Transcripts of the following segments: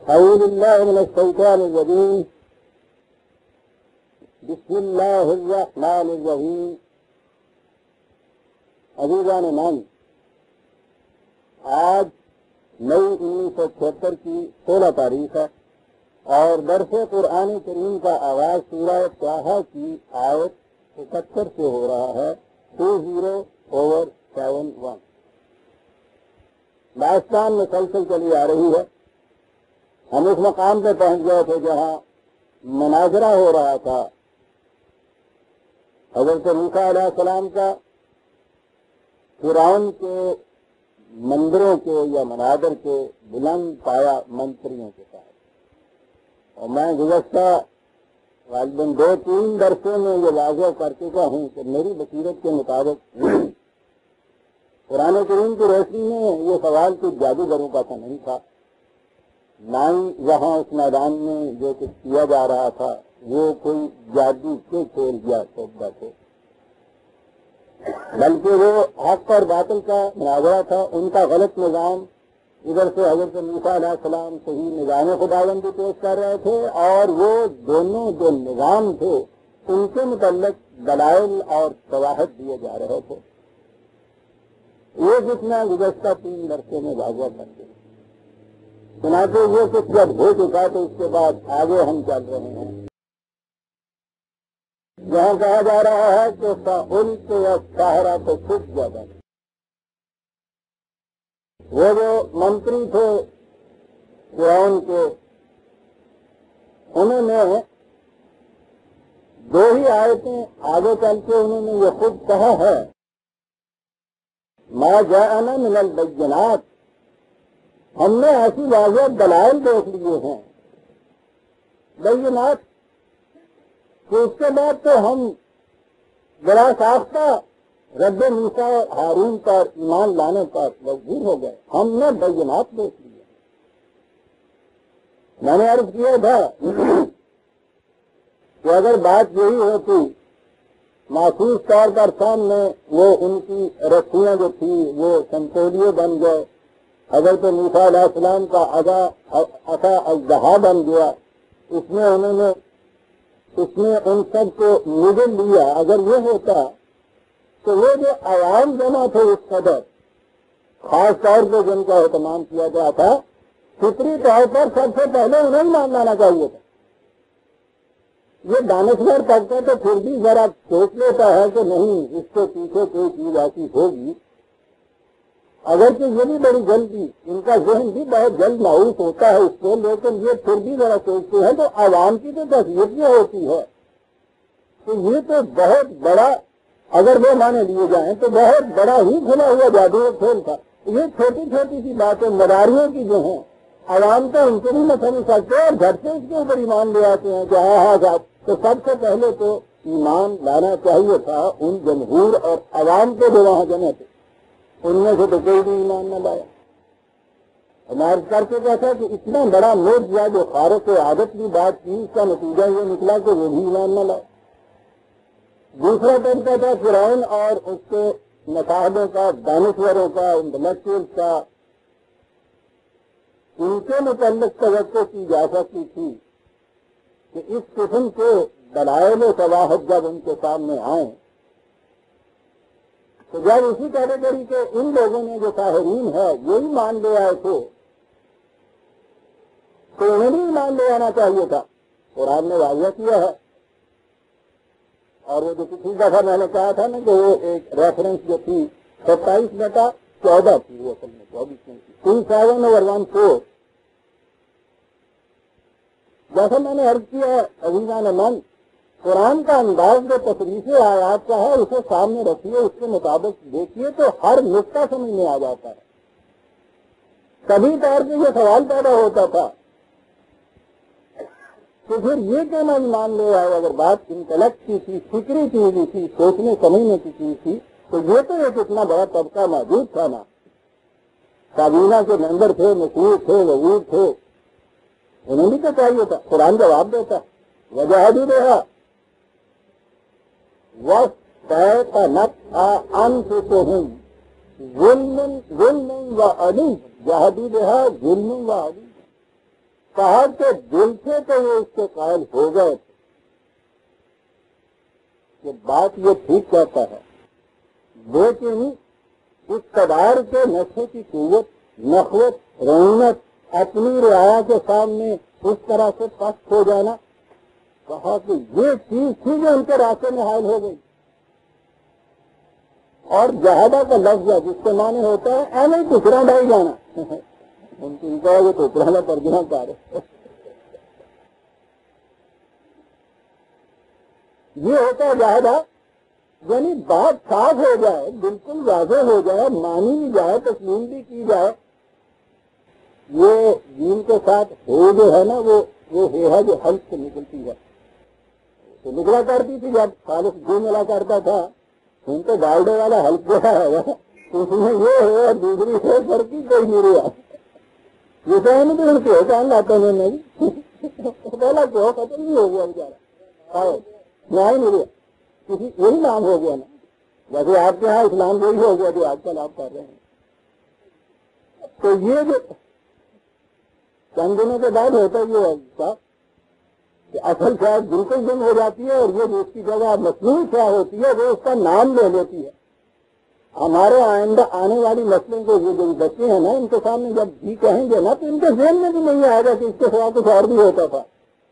أعوذ بالله من الشيطان الرجيم. بسم الله الرحمن الرحیم. عزیزان من، آج مئی 1976 کی 16 تاریخ ہے اور درس قرآن کریم کا آغاز سورہ طٰہٰ کی آیت 77 سے ہو رہا ہے. 20/71. داستان مسلسل چلی آ رہی ہے. ہم اس مقام پہ پہنچ گئے تھے جہاں مناظرہ ہو رہا تھا حضرت موسیٰ علیہ السلام کا فرعون کے مندروں کے یا مناظر کے بلند پایا منتریوں کے ساتھ. اور میں گزشتہ غالباً 2-3 درسوں میں یہ واضح کر چکا ہوں کہ میری بصیرت کے مطابق قرآن کریم کی روشنی میں یہ سوال کچھ جادوگروں کا تو نہیں تھا، نہ ہی وہاں اس میدان میں جو کچھ کیا جا رہا تھا وہ کوئی جادو کے کھیل یا سودا تھے، بلکہ وہ حق اور باطل کا مناظرہ تھا. ان کا غلط نظام ادھر سے حضرت موسیٰ علیہ السلام صحیح نظام خداوندی پیش کر رہے تھے، اور وہ دونوں جو نظام تھے ان کے متعلق دلائل اور شواہد دیے جا رہے تھے. یہ جتنا گزشتہ 3 درسوں میں واضح کر دیا. چنانچہ یہ کچھ جب ہو چکا تو اس کے بعد آگے ہم چل رہے ہیں جہاں کہا جا رہا ہے کہ فَأُلْقِيَ السَّحَرَةُ سُجَّدًا. وہ جو منتری تھے فرعون کے، انہوں نے 2 ہی آیتیں آگے چل کے انہوں نے یہ خود کہا ہے، مَا جَاءَنَا مِنَ الْبَيِّنَاتِ. ہم نے ایسی واضح دلائل دیکھ لیے ہیں، بینات، کہ اس کے بعد تو ہم بلا ساختہ رد موسیٰ ہارون پر ایمان لانے پر مجبور ہو گئے. ہم نے بینات دیکھ لیے. میں نے عرض کیا تھا کہ اگر بات یہی ہوتی محسوس طور پر سامنے وہ ان کی رسیاں جو تھی وہ سنتولیے بن گئے، حضرت موسیٰ علیہ السلام کا عصا اژدہا بن گیا، اس میں انہوں نے ان سب کو نگل لیا. اگر یہ ہوتا تو وہ جو عوام جمع تھے اس قدر، خاص طور پہ جن کا اہتمام کیا گیا تھا، فطری طور پر سب سے پہلے انہیں مان لانا چاہیے تھا. یہ دانشور طبقہ تو پھر بھی ذرا سوچ لیتا ہے کہ نہیں، اس کے پیچھے کوئی چیز ایسی ہوگی. اگرچہ یہ بھی بڑی جلدی، ان کا ذہن بھی بہت جلد معروف ہوتا ہے اس کو، لیکن یہ پھر بھی ذرا سوچتے ہیں تو عوام کی تو تصویر یہ ہوتی ہے کہ یہ تو بہت بڑا، اگر وہ مانے لیے جائیں تو بہت بڑا ہی کھلا ہوا جادو کھیل تھا. یہ چھوٹی چھوٹی سی باتیں مداریوں کی جو ہیں، عوام تو ان کو بھی نہ سمجھ سکتے اور گھر سے اس کے اوپر ایمان لے آتے ہیں کہ ہاں صاحب. تو سب سے پہلے تو ایمان لانا چاہیے تھا ان جمہور اور عوام کو جو وہاں جمع تھے، ان میں سے تو کوئی بھی ایمان نہ لایا. عرض کر کے کہتا کہ اتنا بڑا معجزہ جو خارق عادت کی بات کی، اس کا نتیجہ یہ نکلا کہ وہ بھی ایمان نہ لائے. دوسرا طریقہ تھا فرعون اور اس کے مصاحبوں کا، دانشوروں کا، انٹلیکچوئل کا. ان کے متعلق توقع کی جا سکتی تھی کہ اس قسم کے دلائل و شواہد جب ان کے سامنے آئیں تو جب اسی کیٹیگری کے ان لوگوں نے جو ساحرین ہے یہی مان لے آئے تھے تو انہیں بھی ایمان لے آنا چاہیے تھا. قرآن نے واضح کیا ہے. اور وہ جو پچھلی دفعہ میں نے کہا تھا نا کہ وہ ایک ریفرنس جو تھی 27/14 تھی، وہ اصل میں 24 میں تھی، 27/14. جیسا میں نے عرض کیا عزیزان من، قرآن کا انداز جو تصریف آیات کا ہے اسے سامنے رکھیے، اس کے مطابق دیکھیے تو ہر نقطہ سمجھ میں آ جاتا ہے. کبھی طور پہ یہ سوال پیدا ہوتا تھا تو پھر یہ کہنا ایمان لے آئے، اگر بات انٹلیکٹ کی تھی، فکری چیز تھی، سوچنے سمجھنے کی چیز تھی، تو یہ تو ایک اتنا بڑا طبقہ موجود تھا نا. کابینہ کے ممبر تھے، مسئول تھے، وزیر تھے، انہیں بھی تو چاہیے تھا. قرآن جواب دیتا وجاہدوا بہا واستيقنتها أنفسهم ظلما وعلوا جاہدوا بہا ظلما وعلوا. کہا کہ دل سے تو وہ اس کے قائل ہو گئے تھے کہ بات یہ ٹھیک کہتا ہے، لیکن اس قدار کے نشے کی قوت، نخوت، رعونت، اپنی رعایا کے سامنے اس طرح سے پست ہو جانا، کہا کہ یہ چیز تھی جو ان کے راستے میں حائل ہو گئی۔ اور جہادہ کا لفظ ہے جس کے معنی ہوتا ہے اے نہیں ٹکڑا ڈھائی جانا، ان کی کہا وہ ٹکڑا ترجمہ کر رہے، یہ ہوتا ہے جہادہ، یعنی بات صاف ہو جائے، بالکل واضح ہو جائے، مانی بھی جائے، تسلیم بھی کی جائے۔ یہ دین کے ساتھ ہو جو ہے نا وہ ہے جو حلق سے نکلتی ہے، تو نکلا کرتی تھی جب خالص جو ملا کرتا تھا، ان کو ڈالڈے والا حلق جو ہے اس میں یہ ہے اور دوسری ہے فرقی کوئی نہیں رہا، یہ سہن بھی ان کے کہاں لاتے ہیں نہیں پہلا کیوں ختم نہیں ہو گیا بیچارا، یہاں نہیں رہا، کسی یہی نام ہو گیا نا، جیسے آپ کے یہاں اسلام وہی ہو گیا جو آج کل آپ کر رہے ہیں۔ تو یہ جو چند دنوں کے بعد ہوتا یہ ہے کہ اصل شاید بالکل گم ہو جاتی ہے، اور یہ اس کی جگہ مصنوعی کیا ہوتی ہے وہ اس کا نام لے لیتی ہے۔ ہمارے آئندہ آنے والی نسلوں کو یہ جو بچے ہیں نا ان کے سامنے جب بھی کہیں گے نا تو ان کے ذہن میں بھی نہیں آئے گا کہ اس کے سوا کچھ اور بھی ہوتا تھا،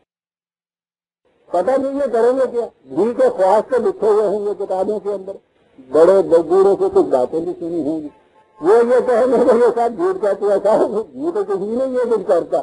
پتہ نہیں یہ کریں گے کیا، گھی کے خواص سے لکھے ہوئے ہوں گے کتابوں کے اندر، بڑے بزرگوں سے کچھ باتیں بھی سنی ہوں گی، وہ یہ کہیں گے کہ یہ ساتھ جھوٹ کہتے ایسا جھوٹ تو کسی نہیں یہ کچھ کرتا،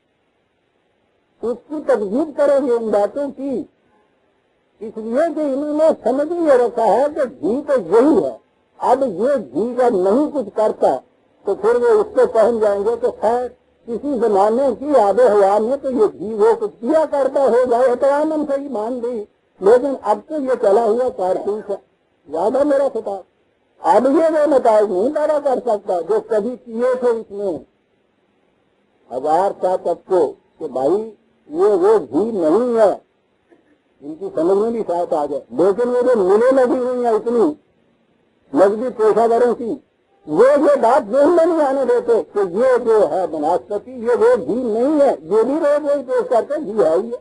اس کی تکذیب کریں گے ان باتوں کی، اس لیے کہ انہوں نے سمجھ یہ رکھا ہے کہ گھی تو یہی ہے، اب یہ گھی جب نہیں کچھ کرتا تو پھر وہ اس کو پہن جائیں گے کہ خیر کسی زمانے کی آب و ہوا میں تو یہ گھی وہ کچھ کیا کرتا ہوگا، احترام سے ہی مان لی، لیکن اب تو یہ چلا ہوا کارتوس ہے، یاد ہے میرا خطاب، اب یہ وہ نتائج نہیں پیدا کر سکتا جو کبھی کیے تھے اس نے 1000 سال تک کو، کہ بھائی یہ وہ گھی نہیں ہے، ان کی سمجھ میں بھی شاید آ جائے، لیکن وہ جو ملے لگی ہوئی ہیں اتنی مذہبی پیشہ وروں کی، وہ یہ بات ذہن میں نہیں آنے دیتے کہ یہ جو ہے بناسپتی یہ وہ گھی نہیں ہے، یہ بھی روز وہی پیش کرتے گھی ہے ہی ہے۔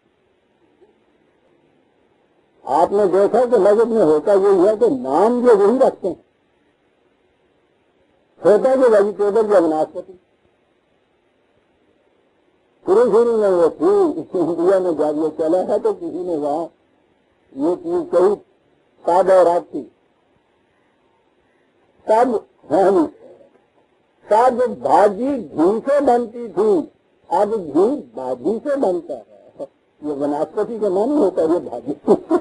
آپ نے دیکھا کہ مذہب میں ہوتا یہی ہے کہ نام جو وہی رکھتے ہیں، ہوتا جو ویجیٹیبل یا بناسپتی، شروع میں وہ تھی انڈیا میں جب یہ چلا ہے تو کسی نے وہاں یہ چیز کہی تاب اور رات کی تب بھاجی گھی سے بنتی تھی، اب گھی بھاجی سے بنتا ہے، یہ بناسپتی کا نام ہوتا ہے یہ بھاجی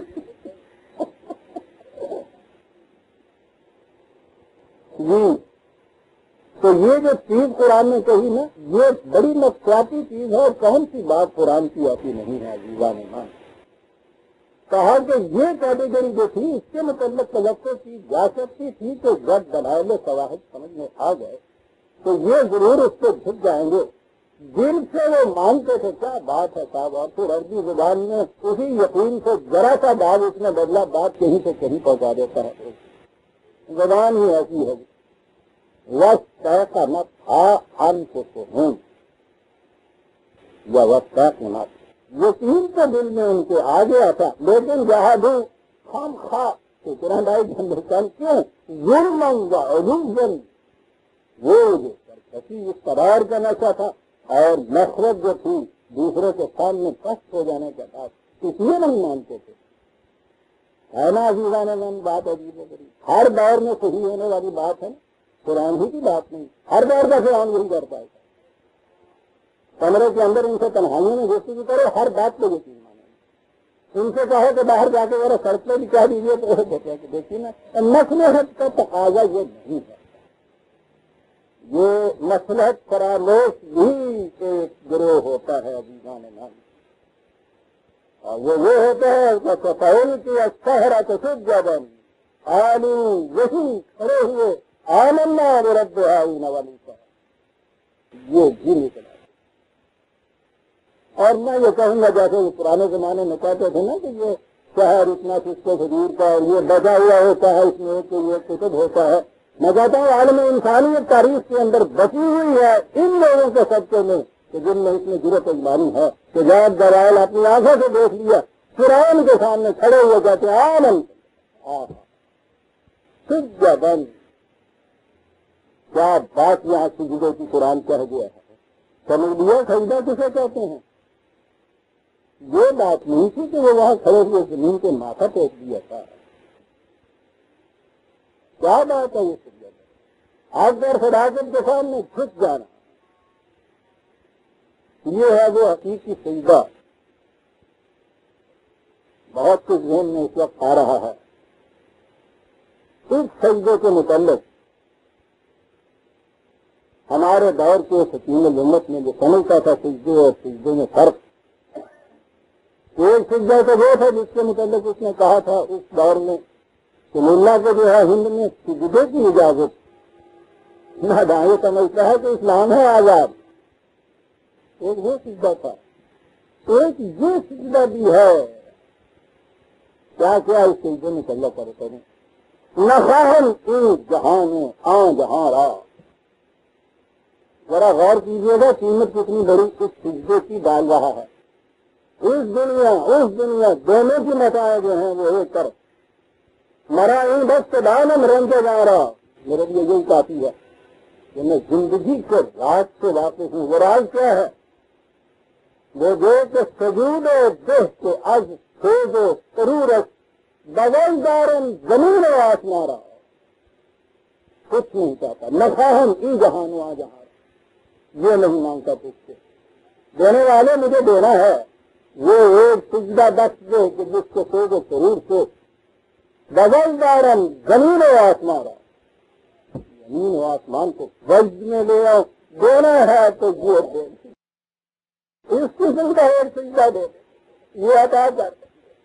جی۔ تو یہ جو چیز قرآن نے کہی نا یہ بڑی نفسیاتی چیز ہے، اور کون سی بات قرآن کی آتی نہیں ہے عزیزان ایمان، کہا کہ یہ کیٹیگری جو تھی اس کے متعلق توقع کی جا سکتی تھی کہ جب دلائل شواہد سمجھ میں آ گئے تو یہ ضرور اس پہ جھک جائیں گے، دل سے وہ مانتے تھے کیا بات ہے صاحب، اور پھر عربی زبان میں اسی یقین سے ذرا سا بات اس نے بدلا، بات کہیں سے کہیں پہنچا دیتا ہے، زبان ہی ایسی ہے۔ وقت کا نہ تھا ہم کو یا وقت نہ یقین تو دل میں ان کے آ گیا تھا، لیکن جہادو خام خواہ اتنا ڈائی ہندوستان کیوں ظلم علوم وہ جو سرکشی اس قرار کا نشہ تھا اور نفرت جو تھی دوسرے کے سامنے پست ہو جانے کے بعد اس لیے نہیں مانتے تھے، ہے نا عزیزان من، بات عجیب ہے، ہر دور میں صحیح ہونے والی بات ہے، قرآن ہی کی بات نہیں، ہر دور کا قرآن وہی کرتا ہے، کمرے کے اندر ان سے تنہائیوں میں گفتگو کرو ہر بات کو یقین مانے، ان سے کہو کہ باہر جا کے ذرا سڑک پہ بھی کہہ دیجیے تو دیکھیے نا مصلحت کا تقاضا یہ نہیں ہے، یہ مصلحت فراموش بھی ایک گروہ ہوتا ہے عزیزان نام، اور وہ ہوتا ہے سفید کی اچھا کسب جبن آلو وہی کھڑے ہوئے آمنا رب والی کا یہ بھی نکلا۔ اور میں یہ کہوں گا جیسے پرانے زمانے میں کہتے تھے نا کہ یہ شہر اتنا سستے حضور کا اور یہ بچا ہوا ہوتا ہے اس میں کہ یہ کتب ہوتا ہے، میں کہتا ہوں عالم انسانیت تاریخ کے اندر بچی ہوئی ہے ان لوگوں کے سبقے میں کہ جن میں اتنی جرت اجمانی ہے کہ جب دلائل اپنی آنکھوں سے دیکھ لیا قرآن کے سامنے کھڑے ہوئے کہتے ہیں آمن سجدن. کیا بات یہاں سجدے کی قرآن کہہ گیا ہے. سمجھ لیا سجدہ کسے کہتے ہیں. یہ بات نہیں تھی کہ وہ وہاں کھڑے ہوئے زمین کے ماتھا ٹیک دیا تھا. کیا بات ہے یہ سجدہ. آج در صداقت کے سامنے جھک جانا یہ ہے وہ حقیقی سجدہ. بہت کچھ ذہن میں اس وقت آ رہا ہے. اس سجدے کے متعلق ہمارے دور کے حکیم الامت نے جو سمجھتا تھا سجدے اور سجدے میں فرق. ایک سجدہ تو وہ تھا جس کے متعلق اس نے کہا تھا اس دور میں کہ ملا کو جو ہے ہند میں سجدے کی اجازت نہ دائیں سمجھتا ہے کہ اسلام ہے آزاد. ایک وہ سجدہ تھا. ایک یہ سجدہ بھی ہے. کیا کیا اس سجدے میں چل کر کریں نخاہن ایک جہاں میں جہاں را. ذرا غور کیجیے گا قیمت کتنی بڑی اس سجدے کی ڈال رہا ہے. اس دنیا دونوں کی مسائل جو ہیں وہ ایک طرف مرا ان بس کے دانم رنگے جا رہا. میرے لیے یہی کافی ہے کہ میں زندگی کے راز سے واقف ہوں. وہ راز کیا ہے؟ وہ جو کہ سجود و دہ کے از سوز و ضرورت بغل دارن زمین و آسمان رہا. کچھ نہیں چاہتا. نخواہن ای جہان و آ جہاں یہ نہیں مانگتا تجھ سے. دینے والے مجھے دینا ہے. وہ ایک سجدہ بخش دے کہ جس کے سوز و ضرور سے بغل دارن زمین و آسمان رہا. زمین و آسمان کو وجد میں لے آؤ. دینا ہے تو یہ دے. اس قسم کا ایک سجدہ دے یہ عطا کرتا.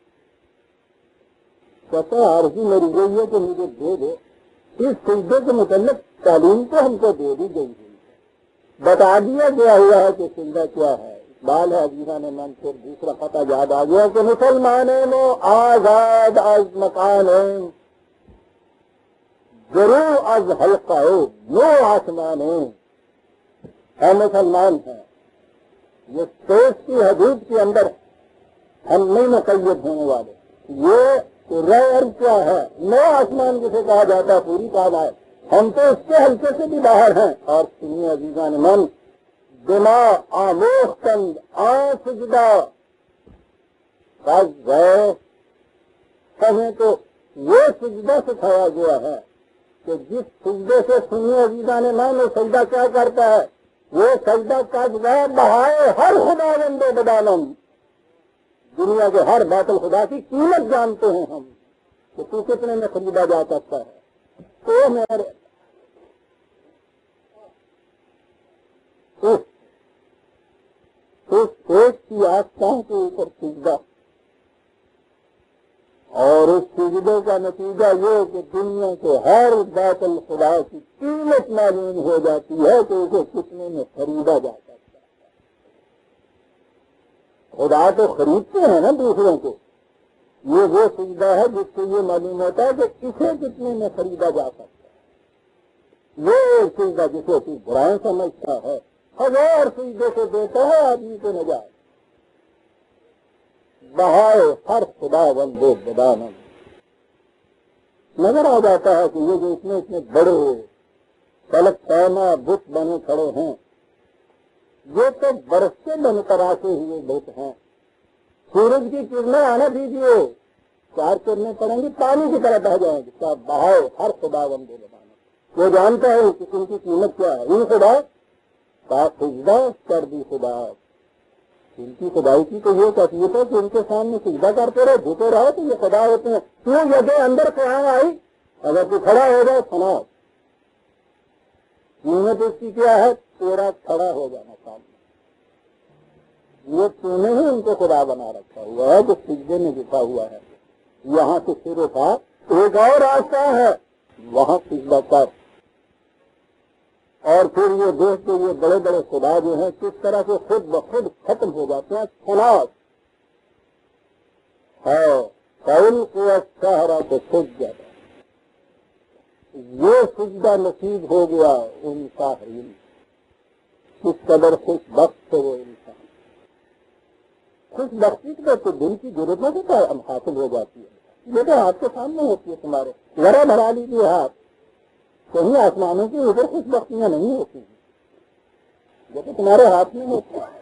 کہتا عرضی میری یہی ہے کہ مجھے دے دے. اس سجدے کے متعلق تعلیم تو ہم کو دے دی گئی ہے. بتا دیا گیا ہوا ہے کہ سجدہ کیا ہے. اقبال ہے عزیزان من پھر دوسرا پتہ یاد آ گیا کہ مسلمانوں نو آزاد از مکان ضرور از حلقہ نو آسمان ہم مسلمان ہیں. یہ سوچ کی حدود کے اندر ہم نہیں مقید ہونے والے. یہ رہ کیا ہے نو آسمان جسے کہا جاتا ہے پوری تعداد ہم تو اس کے حلقے سے بھی باہر ہیں. اور سنیے عزیزان من دماغ آموختند سجدہ گئے کہیں تو وہ سجدہ سکھایا گیا ہے کہ جس سجدے سے سنیے عزیزان من وہ سجدہ کیا کرتا ہے. وہ سجدہ کج گئے بہائے ہر خدا بندے بدانم. دنیا کے ہر باطل خدا کی قیمت جانتے ہیں ہم کہ تو کتنے میں خریدا جا سکتا ہے. تو میرے اس ایک کی آستان کے اوپر سجدہ اور اس سجدے کا نتیجہ یہ کہ دنیا کے ہر باطل خدا کی قیمت معلوم ہو جاتی ہے کہ اسے کتنے میں خریدا جا سکتا ہے. خدا تو خریدتے ہیں نا دوسروں کو. یہ وہ سجدہ ہے جس سے یہ معلوم ہوتا ہے کہ اسے کتنے میں خریدا جا سکتا ہے. یہ سجدہ جسے تو برائیں سمجھتا ہے ہزار سجدے سے دیتا ہے آدمی کو نجات. بہائے ہر خدا بندے بدانم. نظر آ جاتا ہے کہ یہ جو اتنے بڑے فلک پیما بت بنے کھڑے ہیں یہ تو برف سے بن تراشے ہوئے بت ہیں. سورج کی کرنیں آنا دیجیے 4 کرنیں پڑیں گی پانی کی طرح بہ جائیں گی. کیا بہائے ہر خدا بندے بدانم. وہ جانتا ہے کہ ان کی قیمت کیا ہے. ان خدا کا سجدہ کر دی خدا. ان کی خدائی کی تو یہ کیفیت ہے کہ ان کے سامنے سجدہ کرتے رہے جھکے رہے تو یہ خدا ہوتے ہیں. کیوں جگہ اندر قیام آئی اگر تو کھڑا ہو جائے فنا قیمت اس کی کیا ہے تیرا کھڑا ہو جانا سامنے. یہ تو نے ہی ان کو خدا بنا رکھا ہوا ہے جو سجدے میں جھکا ہوا ہے. یہاں سے شروع تھا ایک اور راستہ ہے وہاں سجدہ کر. اور پھر یہ دیکھ کے یہ بڑے بڑے خدا جو ہیں کس طرح سے خود بخود ختم ہو جاتے ہیں. خلاص ہے قول کو اچھا ہرا تو سج جاتا. یہ سجدہ نصیب ہو گیا ان ساحرین. کس قدر خوش بخت ہے وہ انسان. خوش بختی تو دل کی ضرورتوں سے حاصل ہو جاتی ہے. یہ تو ہاتھ کے سامنے ہوتی ہے تمہارے. ذرا بڑھا لیجیے ہاتھ, کہیں آسمانوں کے اوپر خوش بختیاں نہیں ہوتی ہیں, یہ تو تمہارے ہاتھ میں ہوتی ہے.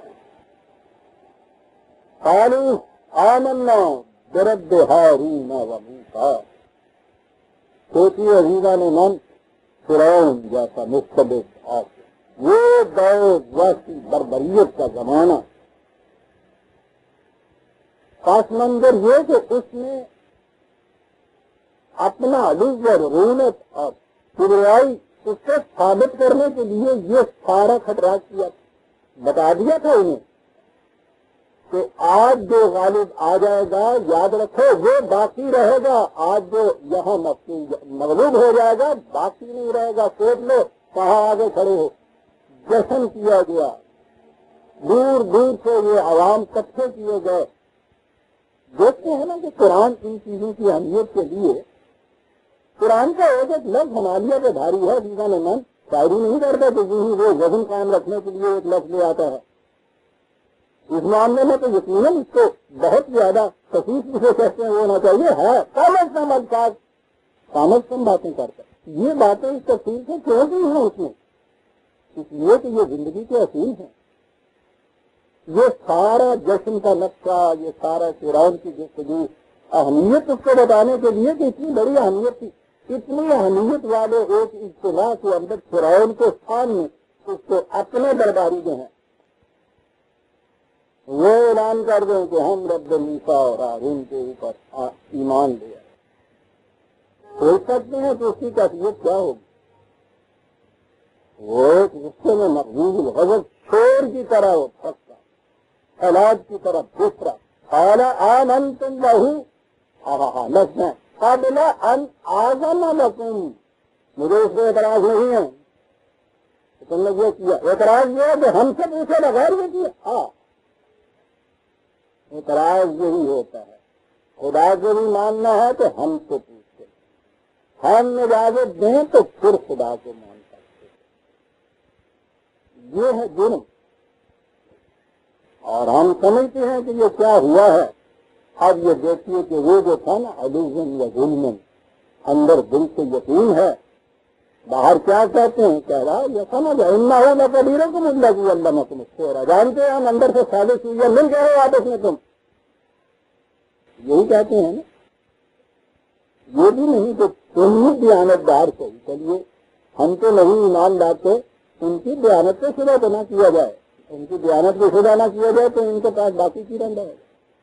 قالوا آمنا برب ہارون و موسیٰ. سوچیے عزیزان من, فرعون جیسا مستبد آ کے وہ دور ویسی بربریت کا زمانہ, پس منظر یہ کہ اس نے اپنا علیز اور رونت اور کبریائی اس کو ثابت کرنے کے لیے یہ سارا خطرہ کیا, بتا دیا تھا انہیں کہ آج جو غالب آ جائے گا یاد رکھو وہ باقی رہے گا, آج جو یہاں مغلوب ہو جائے گا باقی نہیں رہے گا. سوچ لو کہاں آگے کھڑے ہو, جشن کیا گیا, دور دور سے یہ عوام اکٹھے کیے گئے. دیکھتے ہیں نا کہ قرآن ان چیزوں کی اہمیت کے لیے, قرآن کا ایک ایک لفظ ہمالیہ پہ بھاری ہے. جیسا نے من شاعری نہیں کرتا تو وہ وزن قائم رکھنے کے لیے ایک لفظ لے آتا ہے. اس معاملے میں تو یقیناً اس کو بہت زیادہ تفصیل جسے کہتے ہیں وہ ہونا چاہیے. ہے کم از کم الفاظ, کم از کم باتیں کرتا ہے. یہ باتیں اس تفصیل سے کیوں کی ہیں اس میں؟ اس لیے کہ یہ زندگی کے اصول ہیں. یہ سارا جشن کا نقشہ, یہ سارا فرعون کی گفتگو اہمیت اس کو بتانے کے لیے کہ اتنی بڑی اہمیت تھی. اتنی اہمیت والے ایک اجتماع کے اندر فرعون کے سامنے اس کو اپنے درباری جو ہیں وہ اعلان کر دیں کہ ہم رب موسیٰ اور ہارون کے اوپر ایمان لے آئے. سوچ سکتے ہیں کہ اس کی کیفیت کیا ہوگی. وہ ایک غصے میں مقبوض الغضب شور کی طرح وہ پھنستا, فلاد کی طرح دوسرا. قال آمنتم لہ لسنا قبل ان آذن لکم. مجھے اس میں اعتراض نہیں ہے, تم نے یہ کیا. اعتراض یہ ہے کہ ہم سے پوچھے بغیر یہ کیا. ہاں, اعتراض یہی ہوتا ہے. خدا کو بھی ماننا ہے تو ہم سے پوچھتے, ہم اجازت دیں تو پھر خدا کو مان سکتے. یہ ہے جرم. اور ہم سمجھتے ہیں کہ یہ کیا ہوا ہے. اب یہ دیکھیے کہ وہ جو تھا نا علوم یا ظلم, اندر دل سے یقین ہے, باہر کیا کہتے ہیں, کہہ رہا یہ سمجھ انا ہو نہ کبیروں کو مل لگی اللہ میں تم اس کو جانتے ہیں ہم اندر سے سازش ہوئی ہے, مل گئے آپس میں تم. یہی کہتے ہیں نا. یہ بھی نہیں کہ تم ہی دیانت دار سے, چلیے ہم تو نہیں ایمان لاتے, ان کی دیانت سے شدہ تو نہ کیا جائے, ان کی دیانت کو شدہ نہ کیا جائے تو ان کے پاس باقی کی رہتا ہے.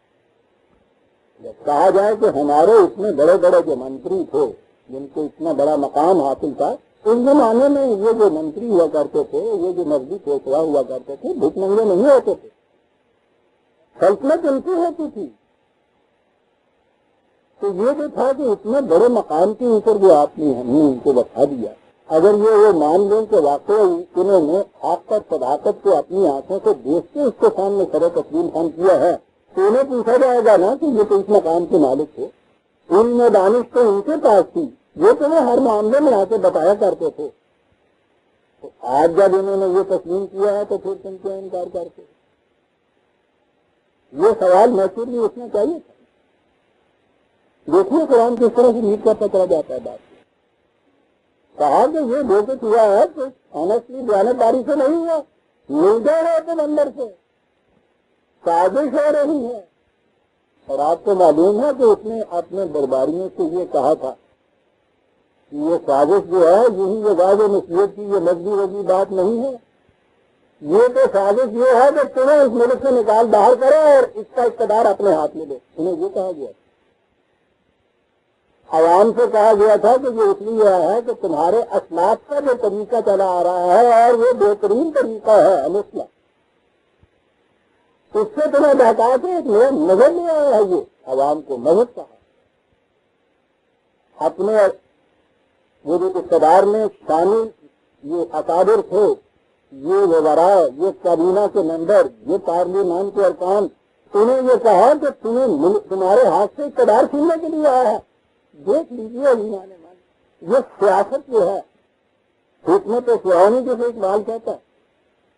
جب کہا جائے کہ ہمارے اس میں بڑے بڑے جو منتری تھے جن کو اتنا بڑا مقام حاصل تھا, اس زمانے میں یہ جو منتری ہوا کرتے تھے, یہ جو نزدیک پیشوا ہوا کرتے تھے, بھوک ننگے نہیں ہوتے تھے, سلطنت ان کی ہوتی تھی. تو یہ جو تھا کہ اتنے بڑے مقام کے اوپر جو آپ نے ہم نے ان کو بتا دیا, اگر یہ مان لیں کہ واقعی انہوں نے آپ پر صداقت کو اپنی آنکھوں سے دیکھ کے اس کے سامنے سر تسلیم خان کیا ہے, تو انہیں پوچھا جائے گا نا کہ یہ تو اس مقام کے مالک تھے, ان میں دانش تو ان کے پاس تھی, یہ تمہیں ہر معاملے میں آ کے بتایا کرتے تھے. تو آج جب انہوں نے یہ تسلیم کیا ہے تو پھر تم کیا انکار کرتے. یہ سوال نیچرلی اس میں چاہیے تھا. دیکھیے قرآن کس طرح سے نیٹ کرتا چلا جاتا ہے. بات کہا کہ یہ جو کچھ ہوا ہے تو آنیسٹلی دیانتداری سے نہیں ہوا, مل گئے ہیں تم اندر سے, سازش ہو رہی ہے. اور آپ کو معلوم ہے کہ اس نے اپنے درباریوں سے یہ کہا تھا کہ یہ سازش جو ہے یہی یہ واضح نصیحت کی یہ مذہبی وزی بات نہیں ہے, یہ تو سازش یہ ہے کہ تمہیں اس ملک سے نکال باہر کرو اور اس کا اقتدار اپنے ہاتھ میں لے. انہیں یہ کہا گیا. عوام سے کہا گیا تھا کہ یہ اس لیے ہے کہ تمہارے اسلاف کا جو طریقہ چلا آ رہا ہے اور وہ بہترین طریقہ ہے مسئلہ, اس سے تمہیں بہتا کے ایک نظر لے آیا ہے. یہ عوام کو مذہب کہا. اپنے وہ جو اقتدار میں شامل یہ اکابر تھے, یہ وزراء, یہ کابینہ کے ممبر, یہ پارلیمان کے ارکان, انہیں یہ کہا کہ تمہارے ہاتھ سے اقتدار چھیننے کے لیے آیا ہے. دیکھ لیجیے یہ سیاست جو ہے حکمت فرعونی جسے اقبال کہتا ہے,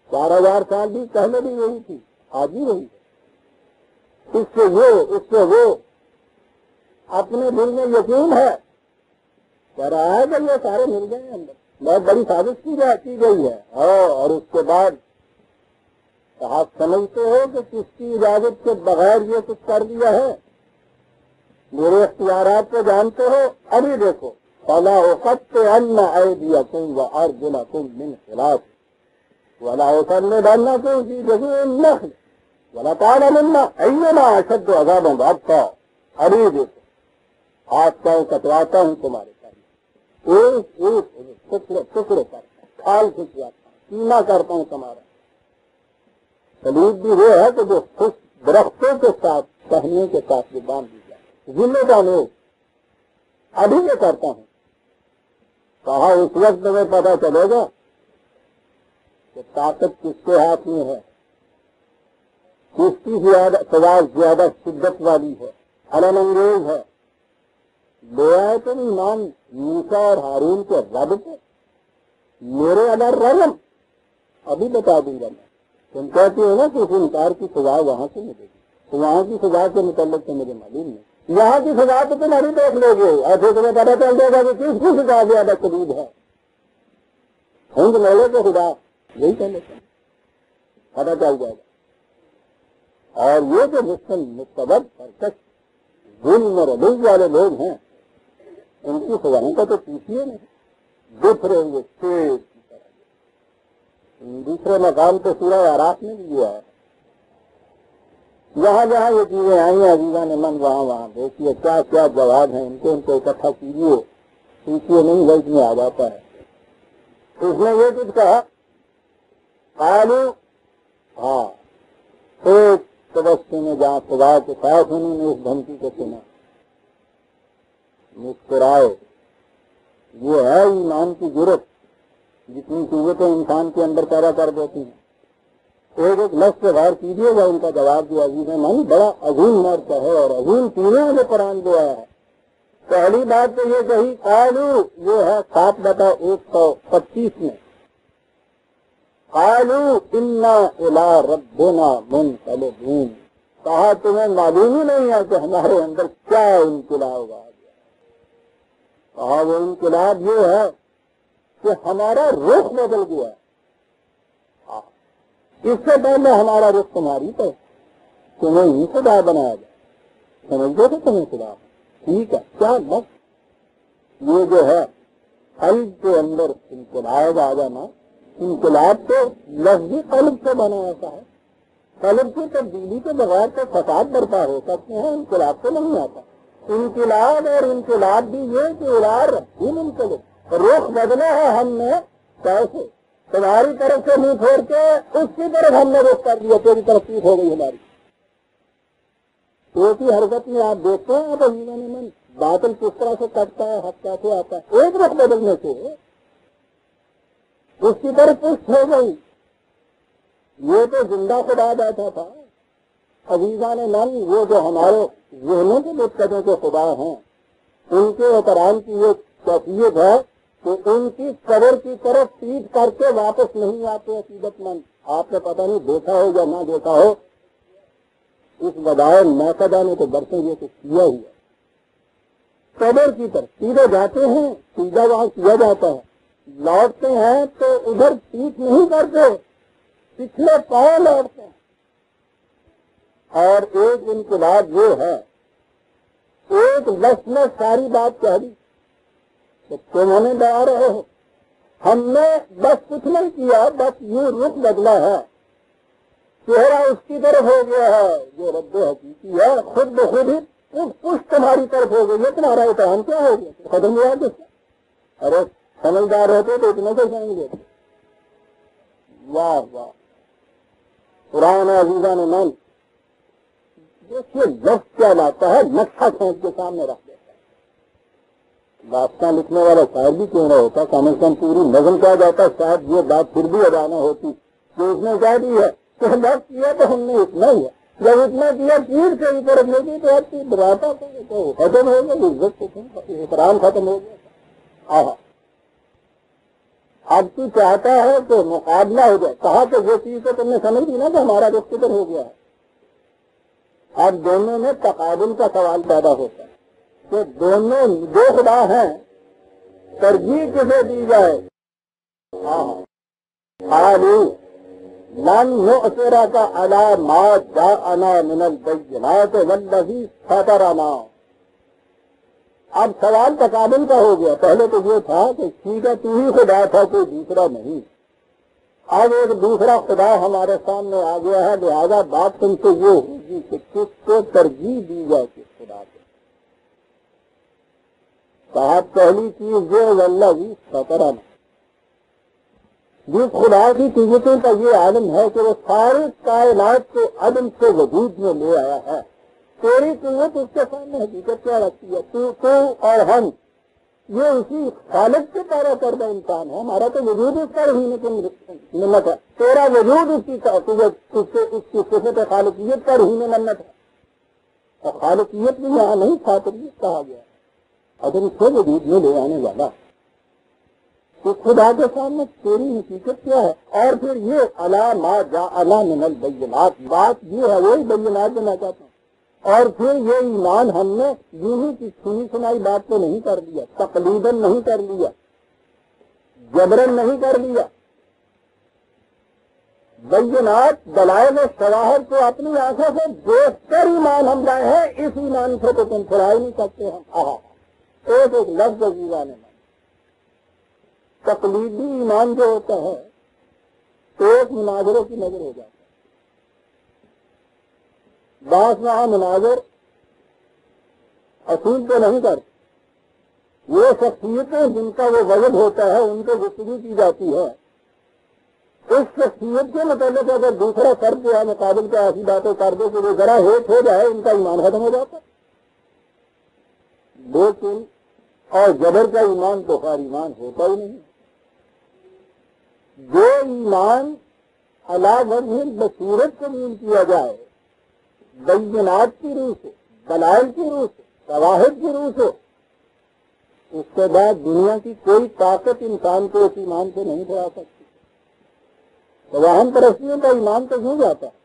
4000 سال بھی پہلے بھی وہی تھی، آج بھی وہی ہے۔ اس سے وہ اپنے دل میں یقین ہے، کہہ رہا ہے کہ یہ سارے مل گئے اندر، بہت بڑی سازش کی گئی ہے۔ اور اس کے بعد آپ سمجھتے ہو کہ کس کی اجازت کے بغیر یہ کچھ کر دیا ہے؟ میرے اختیارات کو جانتے ہو؟ ابھی دیکھو، فَلَا أُقَطِّعَنَّ أَيْدِيَكُمْ وَأَرْجُلَكُمْ مِنْ خِلَافٍ وَلَا أُصَلِّبَنَّكُمْ فِي جُذُوعِ النَّخْلِ وَلَتَعْلَمُنَّ أَيُّنَا أَشَدُّ عَذَابًا وَأَبْقَىٰ۔ ابھی دیکھو، ہاتھ پاؤں کٹواتا ہوں تمہارے سامنے، ایک ٹکڑے کرتا ہوں، کھال کھچواتا ہوں، کینا کرتا ہوں تمہارا۔ سلیب بھی وہ ہے کہ جو خشک درختوں کے ساتھ، ٹہنیوں کے ساتھ بھی باندھ دی جائے، ذمہ دار ابھی یہ کرتا ہوں۔ کہا اس وقت تمہیں پتا چلے گا کہ طاقت کس کے ہاتھ میں ہے، کس کی سزا زیادہ شدت والی ہے، علم انگیز ہے۔ لے آئے تم ایمان موسیٰ اور ہارون کے رب پہ، میرے ادر رحم، ابھی بتا دوں گا میں۔ تم کہتے ہو نا کہ اس انکار کی سزا وہاں سے ملے گی، تو وہاں کی سزا کے متعلق تو مجھے معلوم نہیں، یہاں کی سزا تو تم ابھی دیکھ لو گے، ایسے تمہیں پتا چل جائے گا کہ کس کی سزا زیادہ شدید ہے۔ ہند لوگوں کے خدا یہی کہنے کا پتا چل جائے گا۔ اور یہ جو مسلم مستبد سرکش ظلم اور عدل والے لوگ ہیں، ان کی سزاؤں کا تو پوچھیے نہیں، دکھ رہیں گے تیز کی طرح۔ دوسرے مقام تو سورہ اعراف میں بھی ہوا ہے، جہاں جہاں یہ چیزیں آئی ہیں عزیزان من، وہاں دیکھیے کیا کیا جواب ہیں ان کو اکٹھا کیجیے، پوچھیے نہیں وقت میں آ جاتا ہے۔ اس نے یہ کچھ کہا، قالو، ہاں، ایک تبسم میں جہاں خدا کے ساتھ انہوں نے اس دھمکی کو سنا، مسکرائے۔ یہ ہے ایمان کی جرت، جتنی قوتیں انسان کے اندر پیدا کر دیتی ہیں۔ ایک لفظ سے غور کیجیے گا ان کا جواب جو عزیز من بڑا عظیم مرتبہ ہے اور عظیم چیزیں جو قرآن جو ہے۔ پہلی بات تو یہ کہی، قالو، یہ ہے 7/125 میں، قالو انا الی ربنا منقلبون۔ کہا تمہیں معلوم ہی نہیں ہے کہ ہمارے اندر کیا انقلاب آ گیا۔ کہا وہ انقلاب یہ ہے کہ ہمارا رخ بدل گیا۔ اس سے پہلے ہمارا رخ تمہاری پر، تمہیں ہی خدا بنایا جائے، سمجھتے تھے تمہیں خدا، ٹھیک ہے، کیا لفظ یہ جو ہے قلب کے اندر انقلاب آ جانا۔ انقلاب تو لفظی قلب سے بنا ہوتا ہے، قلب کی تبدیلی کے بغیر تو فساد برپا ہو سکتے ہیں، انقلاب تو نہیں آتا۔ انقلاب اور انقلاب بھی یہ کہ الار ہی منقلب، رخ بدلا ہے ہم نے، کیسے؟ تمہاری طرف سے منہ پھوڑ کے اس کی طرف ہم نے رخ کر دیا، تیری طرف پیٹ ہو گئی ہماری۔ ایک ہی حرکت میں آپ دیکھتے ہیں اب عزیزان من باطل کس طرح سے کٹتا ہے، حق کیسے آتا ہے، ایک رخ بدلنے سے اس کی طرف پشت ہو گئی۔ یہ تو زندہ خدا بیٹھا تھا عزیزان من، وہ جو ہمارے ذہنوں کے متقدوں کے خدا ہیں، ان کے احترام کی یہ کیفیت ہے کہ ان کی قبر کی طرف پیٹ کر کے واپس نہیں آتے عقیدت مند۔ آپ نے پتہ نہیں دیکھا ہو یا نہ دیکھا ہو، اس بدائے موقعہ نے تو برسوں یہ کچھ کیا ہی ہے، قبر کی طرف سیدھے جاتے ہیں، سیدھا وہاں کیا جاتا ہے، لوٹتے ہیں تو ادھر پیٹ نہیں کرتے، پچھلے پاؤں لوٹتے ہیں۔ اور ایک انقلاب یہ ہے، ایک لفظ میں ساری بات کہہ دی کہ تم ہمیں ڈرا رہے ہو، ہم نے بس کچھ نہیں کیا، بس یہ رخ بدلا ہے، چہرہ اس کی طرف ہو گیا ہے جو رب حقیقی ہے، خود بخود ہی پشت تمہاری طرف ہو گئی ہے، تمہارا اتحام کیا ہو گیا، ختم ہوا جس سے۔ ارے سمجھدار ہوتے تو اتنے سے سمجھ لیتے۔ واہ واہ، قرآن عزیزان من دیکھیے لفظ کیا لاتا ہے، نقشہ کھینچ کے سامنے رکھ دیتا ہے۔ داستان لکھنے والا شاعر بھی کیوں نہ ہوتا، کم از کم پوری نظم کہا جاتا، شاید یہ بات پھر بھی ادا نہ ہوتی کہ اس نے کہہ دی ہے کہ لفظ کیا تو ہم نے اتنا ہی ہے، جب اتنا کیا پیٹ سے اوپر رکھنے کی تو آپ کی براتا تو ختم ہو گیا، عزت احترام ختم ہو گیا۔ اب تو چاہتا ہے کہ مقابلہ ہو جائے، کہا کہ وہ چیز تو تم نے سمجھ لی نا کہ ہمارا رخ کدھر ہو گیا ہے. اب دونوں میں تقابل کا سوال پیدا ہوتا ہے کہ دونوں دو خدا ہیں، ترجیح کسے دی جائے؟ لن نؤثرک علی ما جاءنا من البینات والذی فطرنا. اب سوال تقابل کا ہو گیا. پہلے تو یہ تھا کہ ٹھیک ہے تو ہی خدا تھا، کوئی دوسرا نہیں. اب ایک دوسرا خدا ہمارے سامنے آ گیا ہے، لہذا بات تم سے یہ ہوگی کہ کس کو ترجیح دی جائے کس خدا کو. کہا پہلی چیز یہ والذی فطرنا، جس خدا کی قیمتوں کا یہ عالم ہے کہ وہ ساری کائنات کو عدم سے وجود میں لے آیا ہے. تیری قیمت اس کے سامنے حقیقت کیا رکھتی ہے؟ تو اور ہم یہ اسی خالق سے پیدا کردہ انسان ہے. ہمارا تو وجود اس پر ہی منت ہے، تیرا وجود اس کی صفت خالقیت پر ہی منت ہے. اور خالقیت بھی یہاں نہیں خاطریت کہا گیا، عدم سے وجود میں لے آنے والا. تو خدا کے سامنے تیری حقیقت کیا ہے؟ اور پھر یہ علی ما جاءنا من البینات، بات یہ ہے وہی بینات دینا چاہتا ہوں. اور پھر یہ ایمان ہم نے یوں ہی کی سنی سنائی بات کو نہیں کر لیا، تقلیداً نہیں کر لیا، جبراً نہیں کر لیا. بینات دلائل شواہد کو اپنی آنکھوں سے دیکھ کر ایمان ہم لائے ہیں. اس ایمان سے تو تم چھڑا ہی نہیں سکتے ہم. ایک ایک لفظ عزیزان میں تقلیدی ایمان جو ہوتا ہے ایک مناظروں کی نظر ہو جاتا ہے. بعض وہاں مناظر اصول تو نہیں کرتے، وہ شخصیتیں جن کا وہ وجد ہوتا ہے ان کو گفتگو کی جاتی ہے. اس شخصیت کے متعلق اگر دوسرا فرد جو ہے مقابل کا ایسی باتیں کر دے کہ وہ ذرا ہیٹ ہو جائے، ان کا ایمان ختم ہو جاتا ہے. لیکن اور جبر کا ایمان تو خیر ایمان ہوتا ہی نہیں. جو ایمان علی وجہ بصیرت قبول کیا جائے، بینات کی روح سے، دلائل کی روح سے، شواہد کی روح سے، اس کے بعد دنیا کی کوئی طاقت انسان کو اس ایمان سے نہیں چھڑا سکتی. توہم پرستیوں کا ایمان تو کیوں جاتا ہے؟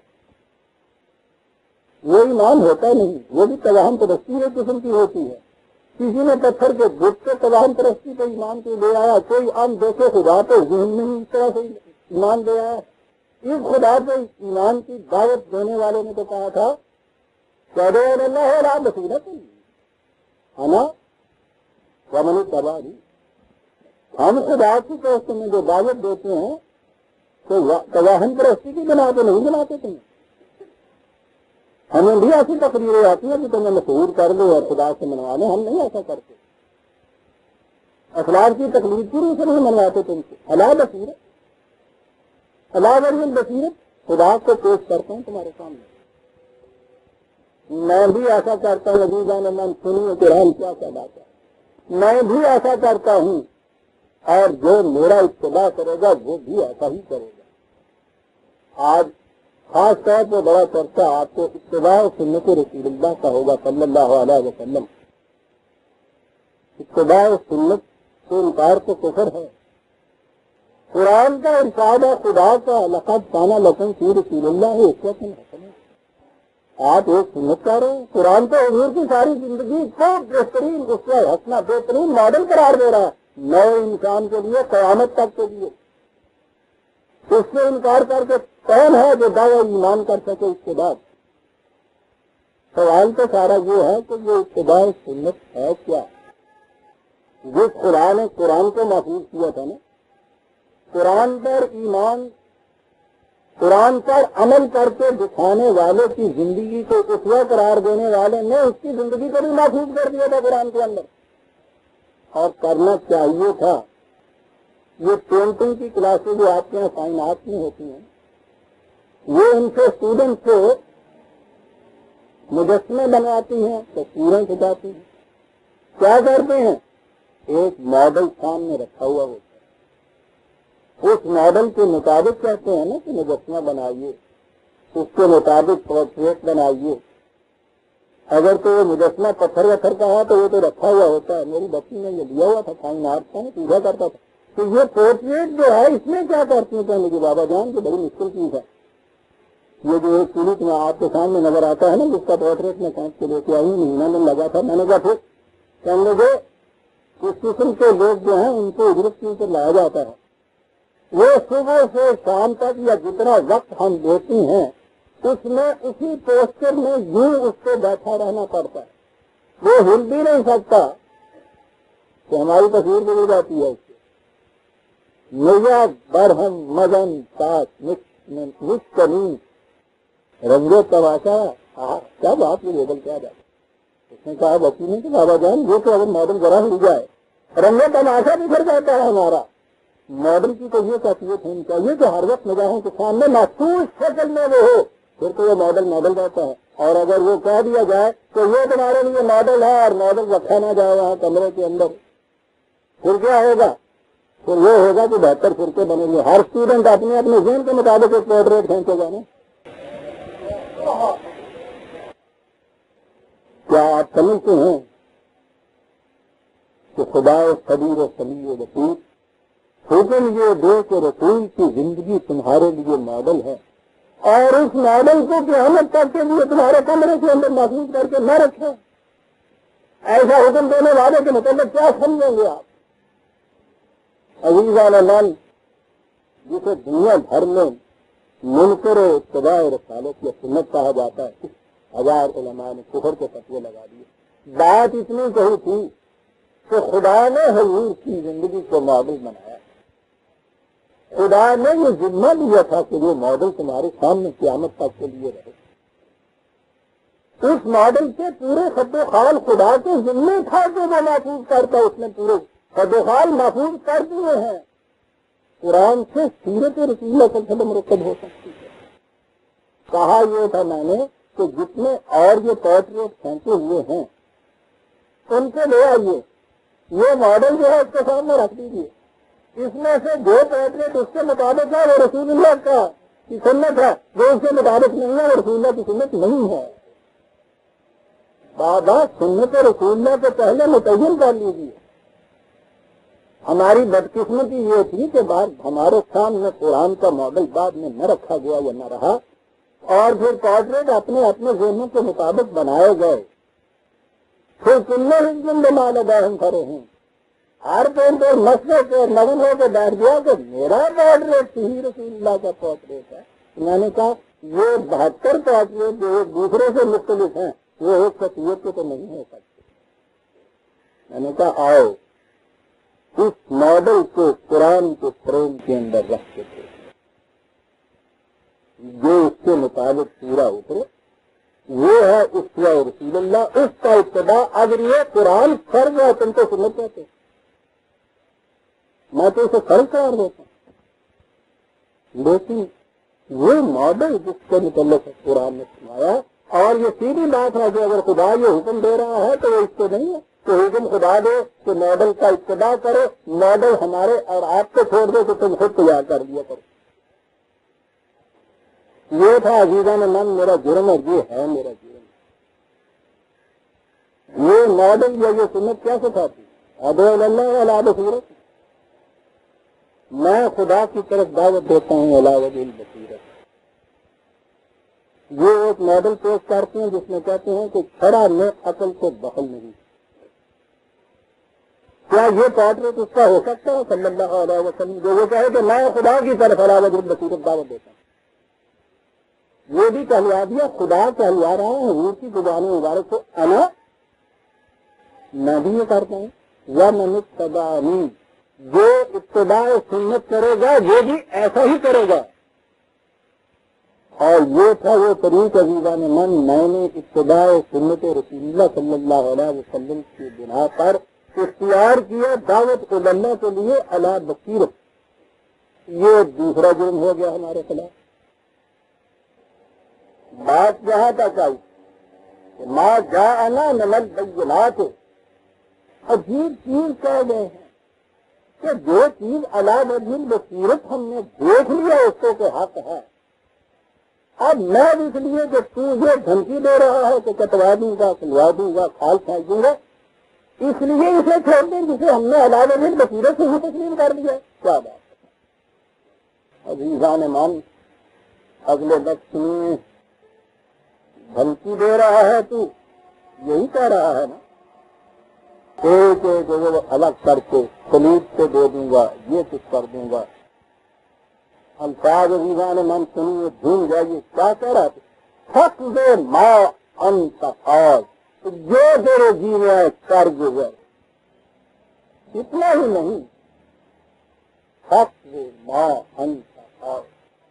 وہ ایمان ہوتا نہیں، وہ بھی توہم پرستی ایک قسم کی ہوتی ہے. کسی نے پتھر کے بت سے توہم پرستی کا ایمان کو لے آیا، کوئی عام دیکھے خدا تو ذہن میں اس طرح سے ایمان لے آیا. اس خدا سے ایمان کی دعوت دینے والے نے تو کہا تھا اللہ لا بصیرت ہے نا ومن اتبعنی. ہم خدا کی طرف میں جو دعوت دیتے ہیں تو توہم پرستی کی بنا پہ نہیں بناتے تھے. ہمیں بھی ایسی تقریریں آتی ہیں کہ تمہیں مشہور کر لو اور خدا سے منوا لیں. ہم نہیں ایسا کرتے. اخلاق کی تقلید کی روح سے نہیں منواتے تم سے. اللہ بصیرت، اللہ بصیرت خدا کو پیش کرتے ہیں تمہارے سامنے. میں بھی ایسا کرتا ہوں. عزیزان من سنیے قرآن کیا کہلاتا ہے. میں بھی ایسا کرتا ہوں اور جو میرا اتباع کرے گا وہ بھی ایسا ہی کرے گا. آج خاص طور پہ بڑا چرچا آپ کو اتباع سنت رسول اللہ کا ہوگا صلی اللہ علیہ وسلم. اتباع سنت سے انکار تو کفر ہے. قرآن کا ارشاد ہے خدا کا لقد کان لکم فی رسول اللہ اسوۃ حسنہ. آپ ایک سنت کر رہے ہیں. قرآن تو حضور کی ساری زندگی کو بہترین اسوہ حسنہ بہترین ماڈل قرار دے رہا ہے نئے انسان کے لیے، قیامت تک کے لیے. اس سے انکار کر کے کون ہے جو دعوی ایمان کر سکے؟ اس کے بعد سوال تو سارا یہ ہے کہ یہ اتباع سنت ہے کیا؟ جس خدا نے قرآن کو محفوظ کیا تھا نا، قرآن پر ایمان، قرآن پر عمل کر کے دکھانے والے کی زندگی کو اسوہ قرار دینے والے نے اس کی زندگی کو بھی محفوظ کر دیا تھا قرآن کے اندر. اور کرنا چاہیے تھا. یہ پینٹنگ کی کلاسیں جو آپ کے یہاں فائن آرٹ میں ہوتی ہیں، وہ ان سے اسٹوڈنٹ کو مجسمے بنواتی ہیں، تصویریں کھنچاتی ہیں. کیا کرتے ہیں؟ ایک ماڈل سامنے رکھا ہوا ہوتا ہے، اس ماڈل کے مطابق کہتے ہیں نا کہ مجسمہ بنائیے، اس کے مطابق پورٹریٹ بنائیے. اگر تو وہ مجسمہ پتھر وتھر کا ہے تو وہ تو رکھا ہوا ہوتا ہے. میری بچی نے یہ لیا ہوا تھا فائن آرٹ کا، پوجا کرتا تھا. کہ یہ پورٹریٹ جو ہے اس میں کیا کرتی ہیں کہنے کی بابا جان کی بڑی مشکل چیز ہے. یہ جو ایک کلک میں آپ کے سامنے نظر آتا ہے نا جس کا پورٹریٹ میں کھینچ کے لے کے آئی مہینہ میں لگا تھا. میں نے کہا پھر کہنے لگے اس قسم کے لوگ جو ہیں ان کو اجرت کے اوپر لایا جاتا ہے. وہ صبح سے شام تک یا جتنا وقت ہم دیتے ہیں اس میں اسی پوسٹر میں یوں اس کو بیٹھا رہنا پڑتا ہے. وہ ہل بھی نہیں سکتا کہ ہماری تصویر بھی جاتی ہے اس سے. نیا برہم مدن ساتھ مشکنی رنگو تماشا کیا بات یہ لیبل کیا جاتا. اس نے کہا بچی نے کہ بابا جان یہ تو اگر ماڈل ذرا ہل جائے رنگو تماشا بھی پھر جاتا ہے ہمارا. ماڈل کی تو یہ کیفیت ہونی چاہیے کہ ہر وقت نگاہوں کے سامنے محسوس شکل میں وہ ہو پھر تو وہ ماڈل رہتا ہے. اور اگر وہ کہہ دیا جائے تو یہ تمہارے لیے ماڈل ہے اور ماڈل رکھا نہ جائے وہاں کمرے کے اندر پھر کیا ہوگا؟ پھر یہ ہوگا کہ بہتر فرقے بنے گے. ہر اسٹوڈنٹ اپنے اپنے ذہن کے مطابق ایک پورٹریٹ کھینچے گا نا. کیا آپ سمجھتے ہیں کہ خدا صبیر و سمیع بصیر حکم یہ دے کہ رسول کی زندگی تمہارے لیے ماڈل ہے اور اس ماڈل کو قیامت تک کے لیے تمہارے کمرے کے اندر محفوظ کر کے نہ رکھیں؟ ایسا حکم دینے والے کے متعلق کیا سمجھیں گے آپ؟ عزیزان اللہ جسے دنیا بھر میں منکر و اتباع رسالت یا سنت کہا جاتا ہے 1000 علماء نے کفر کے فتوے لگا دیے. بات اتنی کہی تھی کہ خدا نے حضور کی زندگی کو ماڈل بنایا. خدا نے یہ ذمہ لیا تھا کہ وہ ماڈل تمہارے سامنے قیامت تک کے لیے رہے. اس ماڈل سے پورے خط و خال خدا کے ذمہ تھا کہ وہ محفوظ کرتا. اس نے پورے خط و خال محفوظ کر دیے ہیں. قرآن سے سیرت رسول اللہ صلی اللہ علیہ وسلم مرکب ہو سکتی ہے. کہا یہ تھا میں نے کہ جتنے اور یہ پورٹریٹ کھینچے ہوئے ہیں ان سے لے آئیے. یہ ماڈل جو ہے اس کے سامنے رکھ دیجیے. اس میں سے جو پورٹریٹ اس کے مطابق ہے وہ رسول اللہ کا کی سنت ہے. جو اس کے مطابق نہیں ہے وہ رسول اللہ کی سنت نہیں ہے. بابا سنت رسول اللہ سے پہلے متعین کر لیجیے. ہماری بدقسمتی یہ تھی کہ ہمارے سامنے قرآن کا ماڈل بعد میں نہ رکھا گیا یا نہ رہا اور پھر پورٹریٹ اپنے اپنے ذہنوں کے مطابق بنائے گئے. پھر کلے ہزم بما لدیہم فرحون ہر پینٹر مسجد کے مگن ہو کے بیٹھ گیا کہ میرا پورٹریٹ ہی رسول اللہ کا پورٹریٹ ہے. میں نے کہا یہ 72 پورٹریٹ جو ایک دوسرے سے مختلف ہیں وہ ایک شخصیت کے تو نہیں ہو سکتے. میں نے کہا آؤ اس ماڈل کو قرآن کے فریم کے اندر رکھ کے تھے جو اس کے مطابق پورا اترے وہ ہے اسوہ رسول اللہ. اس کا ابتدا اگر یہ قرآن فرض ہے تم کو سنت کہتے میں تو اسے فرض قرار دیتا ہوں. لیکن وہ ماڈل جس کے متعلق قرآن نے سنایا اور یہ سیدھی بات ہے کہ اگر خدا یہ حکم دے رہا ہے تو وہ اس کو نہیں ہے تو حکم خدا دے کہ ماڈل کا ابتدا کرو. ماڈل ہمارے اور آپ کو چھوڑ دو کہ تم خود تیار کر دیا کرو. یہ تھا عزیزان من میرا جرم اور یہ ہے میرا جرم. یہ ماڈل یا یہ سنت کیا سکھاتی ادعو اللہ علی بصیرت. میں خدا کی طرف دعوت دیتا ہوں علی وجہ البصیرت. یہ ایک ماڈل پیش کرتے ہیں جس میں کہتے ہیں کہ کھڑا میں عقل کو دخل نہیں. کیا یہ پورٹریٹ اس کا ہو سکتا ہے صلی اللہ علیہ وسلم جو وہ کہے کہ میں خدا کی طرف علی وجہ البصیرت دعوت دیتا ہوں؟ یہ بھی کہلوا دیا خدا کہلوا رہا ہے حضور کی زبان مبارک کو انا میں بھی یہ کرتا ہوں یا من اتبعنی. جو اتباع سنت کرے گا وہ بھی ایسا ہی کرے گا. اور یہ تھا وہ طریق عزیزان من میں نے اتباع سنت رسول اللہ صلی اللہ علیہ وسلم کی بنا پر اختیار کیا دعوت اللہ کے لیے علی بصیرت. یہ دوسرا جرم ہو گیا ہمارے خلاف. بات جہاں تک آئی کہ ما جاءنا من البینات عجیب چیز کہہ گئے ہیں کہ جو چیز علی وجہ البصیرت ہم نے دیکھ لیا اس کو کہ حق ہے. اب میں اس لیے کہ تو یہ دھمکی دے رہا ہے کہ کٹوا دوں گا کھلوا دوں گا کھال پھینک دوں گا اس لیے اسے چھوڑ دیں جسے ہم نے علاوہ دل بصیرت سے ہی تسلیم کر دیا. کیا بات ہے عزیزان مان. اگلے لفظ میں دھمکی دے رہا ہے تو یہی کہہ رہا ہے نا ایک ایک وہ الگ کر کے خلید کو دے دوں گا یہ کچھ کر دوں گا. الفاظ عزیزان من سنیے جھوم جائیے. کیا کہہ رہا تھا حق دے ما انت خاص جو تیرے جی میں آئے کر گزر. اتنا ہی نہیں حق دے ما انت خاص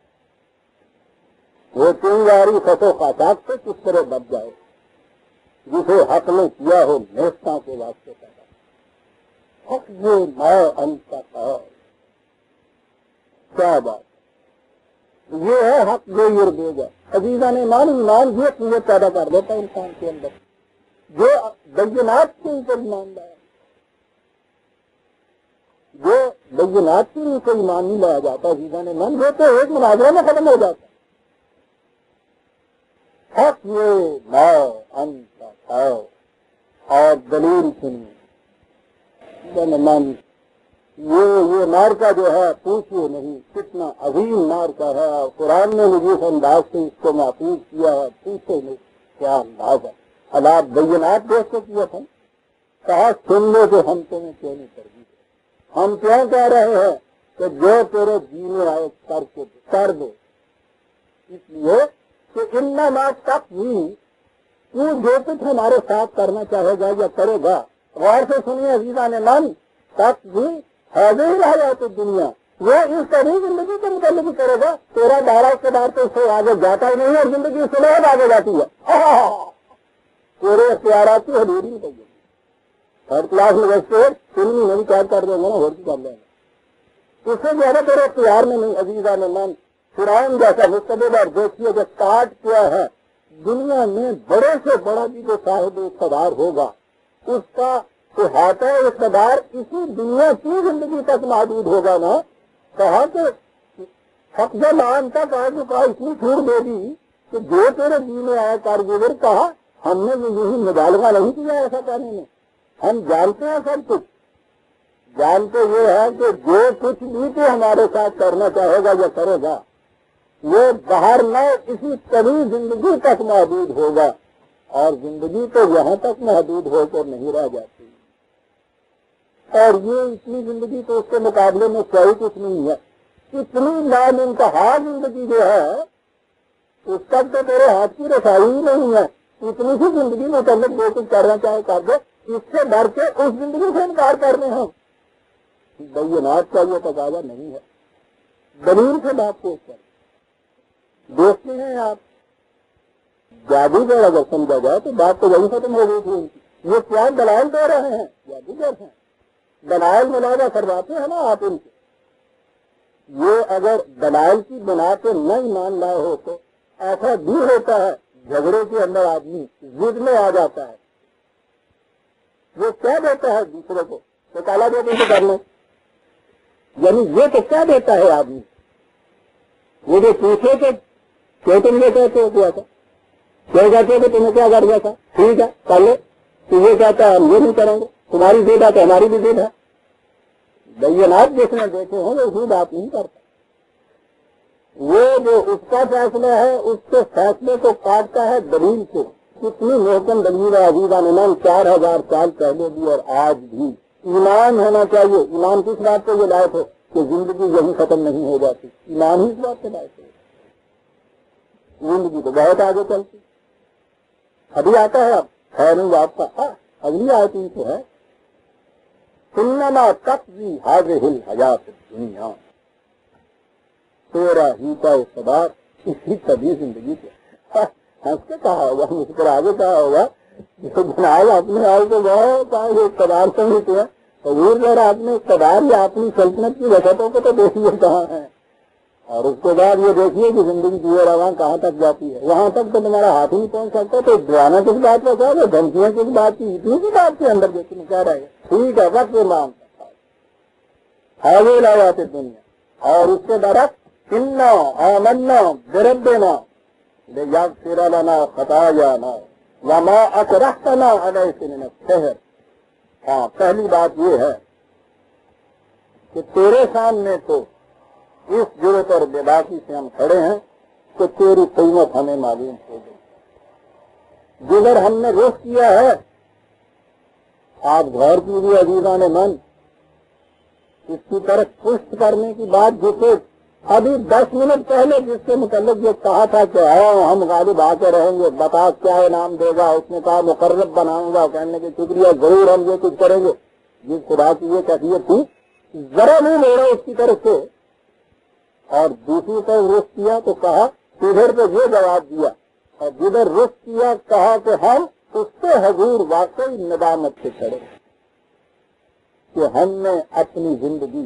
وہ تنگاری خسو خاصات سے کس طرح بچ جائے جسے حق نے کیا ہو نیستوں کے واسطے پیدا. حق دے ما انت خاص. کیا بات یہ ہے حق دے دے گا. عزیزان ایمان یہ قوت پیدا کر دیتا ہے انسان کے اندر جو بینات کے اوپر ایمان لایا. جو بینات کے اوپر ایمان نہیں لایا جاتا عزیزان ایمان وہ تو ایک مناظرہ میں ختم ہو جاتا. حق یہ ما انت خاص. اور دلیل سنیے مان یہ مارکا جو ہے پوچھئے نہیں کتنا عظیم مارکا ہے. قرآن نے مجھے اس انداز سے اس کو محفوظ کیا ہے. پوچھے نہیں کیا انداز ہے. حالات بینات دیکھ کے کیا تھا. کہا سن لو کہ ہم تمہیں کیوں نہیں کر دی. ہم کیوں کہہ رہے ہیں کہ جو تیرے جی میں آئے کر دو. اس لیے کہ انما تقوی تو جو کچھ ہمارے ساتھ کرنا چاہے گا یا کرے گا. غور سے سنیے عزیزان من. تقوی حاضر حیات دنیا وہ اس طرح زندگی کے متعلق کرے گا. تیرا دائرہ اقتدار تو اس سے آگے جاتا ہی نہیں اور زندگی اس سے بہت آگے جاتی ہے. پورے اختیارات کی حدود نہیں پڑی. تھرڈ کلاس میں بیٹھتے فلمی نہیں کیا کر دیں گے نا اور کر لیں گے. اس سے زیادہ تیرے اختیار میں نہیں. عزیزان من فرعون جیسا مستبد اور دیکھیے کہ کاٹ کیا ہے دنیا میں بڑے سے بڑا بھی جو صاحب اقتدار ہوگا اس کا احاطہ اقتدار اسی دنیا کی زندگی تک محدود ہوگا نا. کہا کہ حق مان تک آ چکا اتنی چھوٹ دے دی کہ جو تیرے جی میں آیا کارگزر. کہا ہم نے یہی مبالغہ نہیں کیا ایسا کرنے میں. ہم جانتے ہیں سب کچھ. جانتے یہ ہے کہ جو کچھ بھی تو ہمارے ساتھ کرنا چاہے گا یا کرے گا وہ باہر نہ اسی طویل زندگی تک محدود ہوگا. اور زندگی تو یہاں تک محدود ہو کر نہیں رہ جاتی. اور یہ اتنی زندگی تو اس کے مقابلے میں کوئی کچھ نہیں ہے. اتنی لامنتہا زندگی جو ہے اس تک تو تیرے ہاتھ کی رسائی ہی نہیں ہے. اتنی سی زندگی متعلق جو کچھ کرنا چاہے کر دو. اس سے ڈر کے اس زندگی سے انکار کرنے ہیں. بینات کا یہ تقاضا نہیں ہے. دلیل سے بات پوچھ کر دیکھتے ہیں آپ جادوگر اگر سمجھا جائے تو بات تو وہی ختم ہو گئی تھی ان کی. یہ کیا دلائل دے رہے ہیں جادوگر ہیں. دلائل ملاحظہ کرواتے ہیں نا آپ ان سے. یہ اگر دلائل کی بنا پہ نہ ایمان لائے ہو تو ایسا بھی ہوتا ہے جھگڑے کے اندر آدمی ضد میں آ جاتا ہے. وہ کیا دیتا ہے دوسرے کو تو کالا دیتے تو کر لیں. یعنی یہ تو کیا دیتا ہے آدمی وہ جو پوچھے کہ تم یہ کہتے ہو کیا تھا کیا کہتے کہ تمہیں کیا کر دیا تھا. ٹھیک ہے کر لے. تو یہ کہتا ہے ہم یہ نہیں کریں گے. تمہاری ضد ہے تو ہماری بھی ضد ہے. بینات جس نے دیکھے ہیں وہ اسی بات نہیں کرتا. وہ جو اس کا فیصلہ ہے اس کے فیصلے کو کاٹتا ہے دلیل سے. کتنی محکم دلیل ہے عزیزان ایمان. 4000 سال پہلے بھی اور آج بھی ایمان ہونا چاہیے. ایمان کس بات پہ یہ لائے تھے کہ زندگی یہی ختم نہیں ہو جاتی. ایمان ہی اس بات پہ لائے تھے. زندگی تو بہت آگے چلتی. ابھی آتا ہے اب ہے نہیں آپ کا. اگلی آتی تو ہے انما تقضی هذه الحیات الدنیا. تیرا ہی کا اقتدار اسی طبی زندگی پہ. ہنس کے کہا ہوگا مسکرا کے کہا ہوگا جو بناؤ اپنے آپ کو بہت اقتدار سمجھتے ہیں. حضور ذرا اپنے اقتدار یا اپنی سلطنت کی وسعتوں کو تو دیکھیے کہاں ہے. اور اس کے بعد یہ دیکھیے کہ زندگی جوئے رواں کہاں تک جاتی ہے. وہاں تک تو تمہارا ہاتھ ہی نہیں پہنچ سکتا. تو ڈرانا کس بات کا کیا دھمکیاں کس بات کی. اتنی سی بات کے اندر دیکھنے کیا رہے گا. ٹھیک ہے وقت نام حاضر آیات دنیا. اور اس کے برعکس انا آمنا بربنا لیغفر لنا خطایانا وما اکرہتنا علیہ من السحر. ہاں پہلی بات یہ ہے کہ تیرے سامنے تو اس جرت اور بےباکی سے ہم کھڑے ہیں کہ تیری قیمت ہمیں معلوم ہو گئی. جگر ہم نے رخ کیا ہے. آپ غور کیجیے عزیزان من، اس کی طرف پشت کرنے کی بات جسے ابھی 10 منٹ پہلے جس کے متعلق یہ کہا تھا کہ ہم غالب آ کے رہیں گے، بتا کیا انعام دے گا، اس نے کہا مقرب بناؤں گا، کہنے کے شکریہ ضرور ہم یہ کچھ کریں گے. جس خدا کی یہ کیفیت تھی ذرا نہیں لے رہا اس کی طرف سے، اور دوسری طرف رخ کیا تو کہا ادھر پہ یہ جواب دیا، اور جدھر رخ کیا کہا کہ ہم اس سے حضور واقعی ندامت سے کھڑے کہ ہم نے اپنی زندگی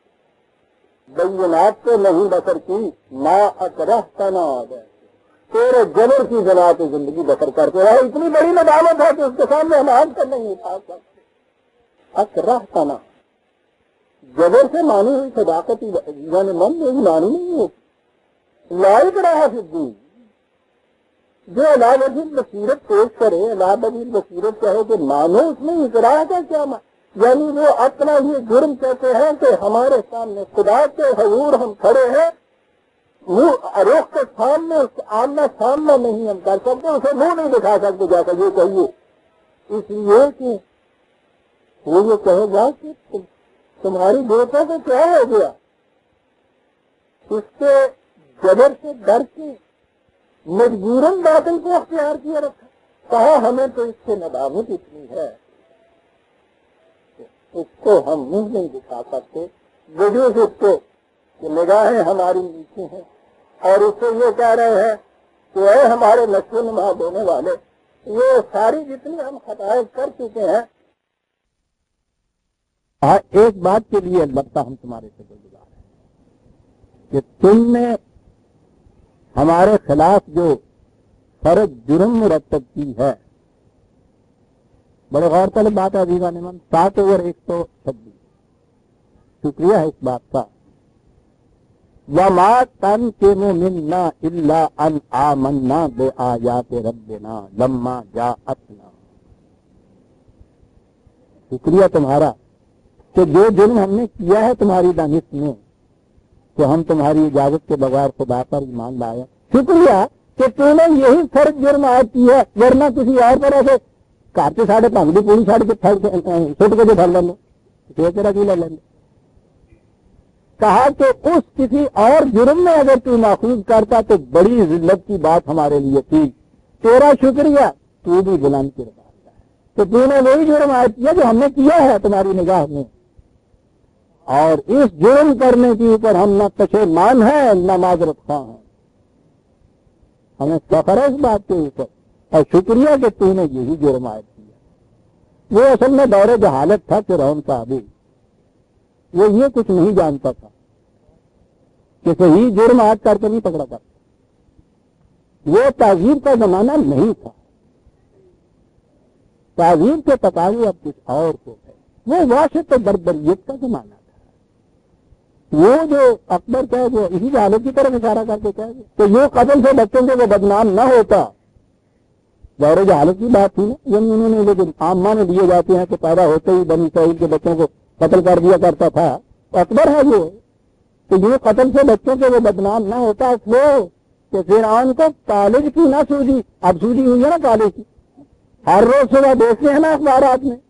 بینات کو نہیں بسر کی، ما اکرہتنا آ گئے تیرے جبر کی بنا پہ زندگی بسر کرتے رہے. اتنی بڑی ندامت ہے کہ اس کے سامنے ہم آج کر نہیں اٹھا سکتے. اکرہتنا جبر سے مانی ہوئی صداقت یعنی من میں مانی نہیں ہوتی. لائق رہا صدی جو علاوہ بصیرت پیش کرے، علاوہ بصیرت کہے کہ مانو، اس میں اقرار کا کیا یعنی وہ اپنا یہ جرم کہتے ہیں کہ ہمارے سامنے خدا کے حضور ہم کھڑے ہیں، رخ کے سامنے آمنا سامنا نہیں ہم کر سکتے، اسے منہ نہیں دکھا سکتے جا کر یہ کہیے. اس لیے کہ وہ یہ کہے گا کہ تمہاری بیٹوں کو کیا ہو گیا. اس کے جبر سے ڈر کے مجبوراً باطل کو اختیار کیا رکھا. کہا ہمیں تو اس سے ندامت اتنی ہے اس کو ہم منہ نہیں دکھا سکتے، وجود اس کو کہ نگاہیں ہماری نیچے ہیں، اور اس سے یہ کہہ رہے ہیں کہ اے ہمارے نشو نما دینے والے، یہ ساری جتنی ہم خطائیں کر چکے ہیں. ایک بات کے لیے البتہ ہم تمہارے سے گزار ہیں کہ تم نے ہمارے خلاف جو فرض جرم مرتب کی ہے، بڑے غور طلب بات ہے عزیزان من، 7/126. شکریہ ہے اس بات کا. وَمَا تَنْقِمُ مِنَّا إِلَّا أَنْ آمَنَّا بِآيَاتِ رَبِّنَا لَمَّا جَاءَتْنَا. شکریہ تمہارا کہ جو جرم ہم نے کیا ہے تمہاری دانش میں، تو ہم تمہاری اجازت کے بغیر خدا پر ایمان لائے. شکریہ کہ تم نے یہی فرض جرم عائد کی ہے، ورنہ کسی اور طرح سے کارتے ساڑھے پنگڑی پوری ساڑھ کے چھوٹ کے جو ڈھل لیں گے تیرا کی لے لیں گے. کہا کہ اس کسی اور جرم میں اگر تو محفوظ کرتا تو بڑی ذلت کی بات ہمارے لیے تھی. تیرا شکریہ تو بھی بلند کے رہا ہے تو تو نے وہی جرم عائد کیا جو ہم نے کیا ہے تمہاری نگاہ میں، اور اس جرم کرنے کے اوپر ہم نہ پشیمان ہیں نہ معذرت خواہ ہیں. ہمیں فخر ہے اس بات کے اوپر، اور شکریہ کہ تو نے یہی جرم عائد کیا. وہ اصل میں دور جہالت تھا فرعون کا ابھی، وہ یہ کچھ نہیں جانتا تھا کہ صحیح جرم عائد کر کے نہیں پکڑا کرتا. وہ تعزیر کا زمانہ نہیں تھا، تعزیر کے تقاضے اب کچھ اور کو ہے. وہ وحشت و بربریت کا زمانہ تھا. وہ جو اکبر کہے وہ اسی جہالت کی طرف اشارہ کر کے کہے کہ یہ قتل سے بچوں سے وہ بدنام نہ ہوتا. دور جہالت کی بات تھی نا، یہ انہوں نے لیکن عام معنی دیے جاتے ہیں کہ پیدا ہوتے ہی بنی اسرائیل کے بچوں کو قتل کر دیا کرتا تھا. اکبر ہے وہ کہ یہ قتل سے بچوں سے وہ بدنام نہ ہوتا، اس لیے کہ فرعون کو کالج کی نہ سوجی، اب سوجی ہوئی ہے نا کالج کی، ہر روز صبح دیکھتے ہیں نا اخبارات میں.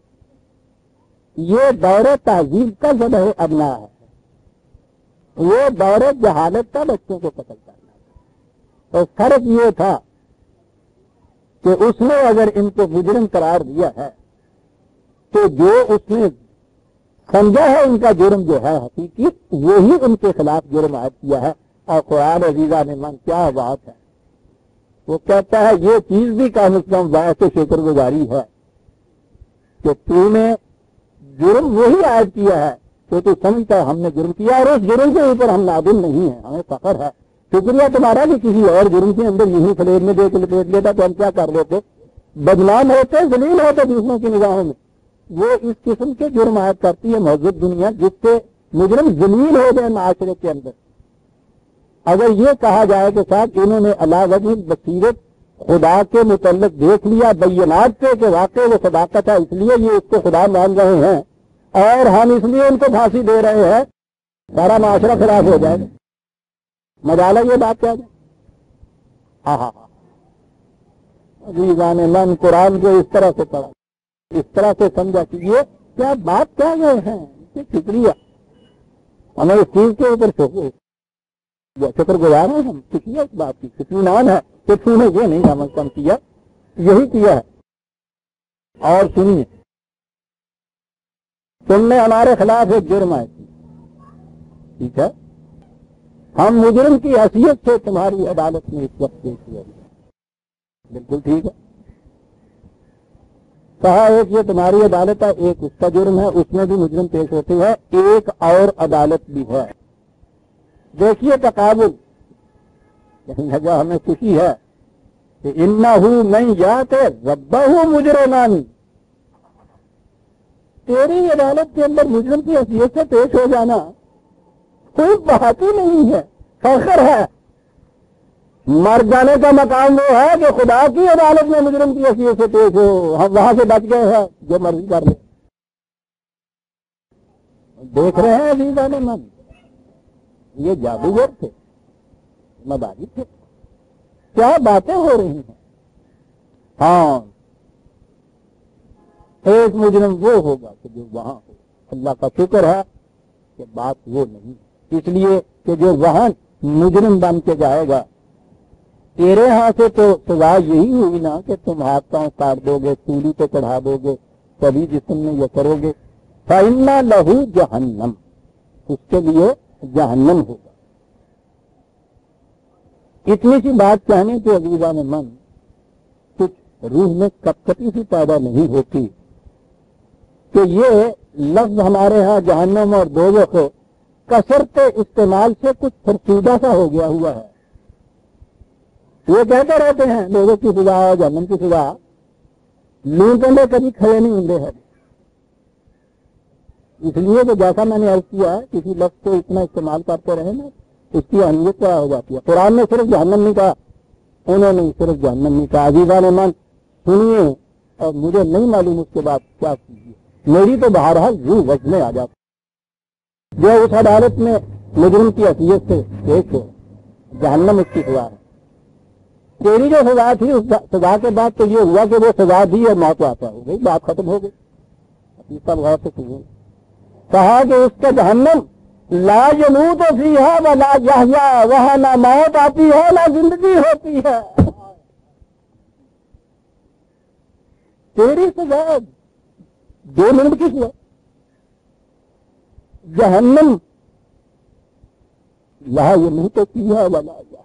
یہ دور تہذیب کا ذبح ابنا ہے، وہ دور جہالت کا بچوں کو قتل کرنا تھا. اور فرق یہ تھا کہ اس نے اگر ان کو مجرم قرار دیا ہے تو جو اس نے سمجھا ہے ان کا جرم جو ہے حقیقی، وہی ان کے خلاف جرم عائد کیا ہے. اور قرآن عزیزہ نے من کیا بات ہے، وہ کہتا ہے یہ چیز بھی کم از کم باعث شکر گزاری ہے کہ تو نے جرم وہی عائد کیا ہے تو سمجھتا ہے ہم نے جرم کیا، اور اس جرم کے اوپر ہم نادم نہیں ہیں، ہمیں فخر ہے. شکریہ تمہارا کہ کسی اور جرم کے اندر یہی فلیٹ میں دے کے لپیٹ لیتا تو ہم کیا کر لیتے، بدنام ہوتے، ذلیل ہوتے دوسروں کی نگاہوں میں. وہ اس قسم کے جرم عائد کرتی ہے مہذب دنیا جس سے مجرم ذلیل ہو گئے معاشرے کے اندر. اگر یہ کہا جائے کہ صاحب انہوں نے علا وجہ بصیرت خدا کے متعلق دیکھ لیا بینات سے کہ واقعی وہ صداقت ہے، اس لیے یہ اس کو خدا مان رہے ہیں اور ہم اس لیے ان کو پھانسی دے رہے ہیں، سارا معاشرہ خلاف ہو جائے گا۔ مجالہ یہ بات کیا ہے؟ ہاں ہاں ہاں عزیزان من، قرآن کو اس طرح سے پڑھا، اس طرح سے سمجھا کہ یہ کیا بات کہہ گئے ہیں، شکریہ، ہمیں اس چیز کے اوپر شکر گزار ہیں، ہم شکریہ اس بات کی، اطمینان ہے کہ تم نے یہ نہیں کم کیا، یہی کیا ہے۔ اور سنیے، تم نے ہمارے خلاف ایک جرم ہے، ٹھیک ہے، ہم مجرم کی حیثیت سے تمہاری عدالت میں اس وقت پیش ہوئے، بالکل ٹھیک ہے، کہا ایک یہ تمہاری عدالت ہے، ایک اس کا جرم ہے، اس میں بھی مجرم پیش ہوتے ہیں، ایک اور عدالت بھی ہے۔ دیکھیے تقابل، لہذا ہمیں خوشی ہے کہ انہو من یات ربہ مجرمان، تیری عدالت کے اندر مجرم کی حیثیت سے پیش ہو جانا کوئی بات ہی نہیں ہے، فخر ہے۔ مر جانے کا مقام وہ ہے کہ خدا کی عدالت میں مجرم کی حیثیت سے پیش ہو، ہم وہاں سے بچ گئے ہیں، جو مرضی کر لے۔ دیکھ رہے ہیں عزیزان من، یہ جادوگر تھے، مداری تھے، کیا باتیں ہو رہی ہیں۔ ہاں ایک مجرم وہ ہوگا کہ جو وہاں ہو، اللہ کا شکر ہے کہ بات وہ نہیں، اس لیے کہ جو وہاں مجرم بن کے جائے گا، تیرے ہاں سے تو سزا یہی ہوئی نا کہ تم ہاتھ پاؤں کاٹ دو گے، سولی پہ چڑھا دو گے، کبھی جسم میں یہ کرو گے، فَإِنَّ لَهُ جہنم، اس کے لیے جہنم ہوگا۔ اتنی سی بات کہنے کے عزیزان من کچھ روح میں کپکپی سی پیدا نہیں ہوتی کہ یہ لفظ ہمارے ہاں جہنم اور دوزخ کثرت استعمال سے کچھ فرسودہ سا ہو گیا ہوا ہے۔ یہ کہتے رہتے ہیں لوگوں کی سزا اور جہنم کی سزا، لوں کنڈے کبھی کھڑے نہیں ہوتے ہیں، اس لیے کہ جیسا میں نے عرض کیا ہے کسی لفظ کو اتنا استعمال کرتے رہے نا اس کی اہمیت کیا ہو جاتی ہے۔ قرآن نے صرف جہنم نہیں کہا، انہوں نے صرف جہنم نہیں کہا۔ عزیزان من سنیے، اور مجھے نہیں معلوم اس کے بعد کیا کیجیے، میری تو بہرحال روح وجنے آ جاتی جو اس عدالت میں مجرم کی حیثیت سے پیش ہو، جہنم اس کی سزا ہے۔ تیری جو سزا تھی اس سزا کے بعد تو یہ ہوا کہ وہ سزا دی اور موت واقع ہو گئی، بات ختم ہو گئی۔ سب غور سے سنیے، کہا کہ اس کا جہنم لا یموت فیہا ولا یحیا، وہاں نہ موت آتی ہے نہ زندگی ہوتی ہے۔ تیری سزا 2 منٹ کی سزا، جہنم لا یموت فیہا ولا یحیا،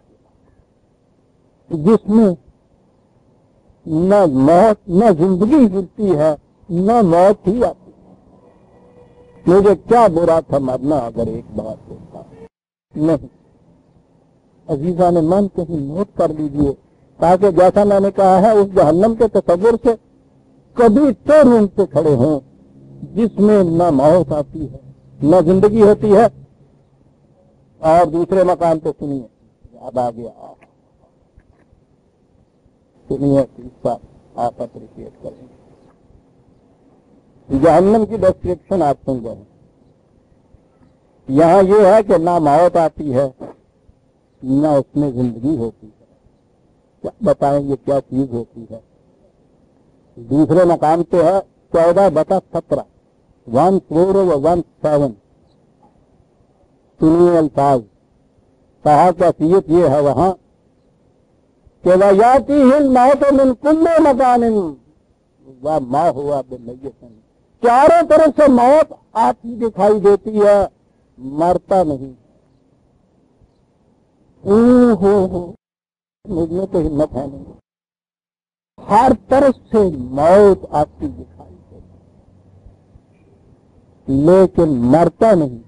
جس میں نہ موت نہ زندگی ملتی ہے نہ موت ہی آتی۔ مجھے کیا برا تھا مرنا اگر ایک بات ہوتا نہیں۔ عزیزان من کہیں نوٹ کر لیجئے تاکہ جیسا میں نے کہا ہے اس جہنم کے تصور سے کبھی تو روم سے کھڑے ہوں جس میں نہ موت آتی ہے نہ زندگی ہوتی ہے۔ اور دوسرے مقام پہ سنیے، یاد آ گیا، سنیے اس کا آپ اپریشیٹ کریں گے۔ جہنم کی ڈسکرپشن آپ سن رہے ہیں، یہاں یہ ہے کہ نہ موت آتی ہے نہ اس میں زندگی ہوتی ہے۔ کیا بتائیں یہ کیا چیز ہوتی ہے؟ دوسرے مقام پہ ہے 14/17 14/17 سنیے الفاظ، کہا کیفیت یہ ہے وہاں کہ وَيَأْتِيهِ الْمَوْتُ مِنْ كُلِّ مَكَانٍ وَمَا هُوَ بِمَيِّتٍ، چاروں طرف سے موت آتی دکھائی دیتی ہے، مرتا نہیں۔ مجھ میں تو ہمت ہے نہیں، ہر طرف سے موت آتی دکھائی دیتی لیکن مرتا نہیں۔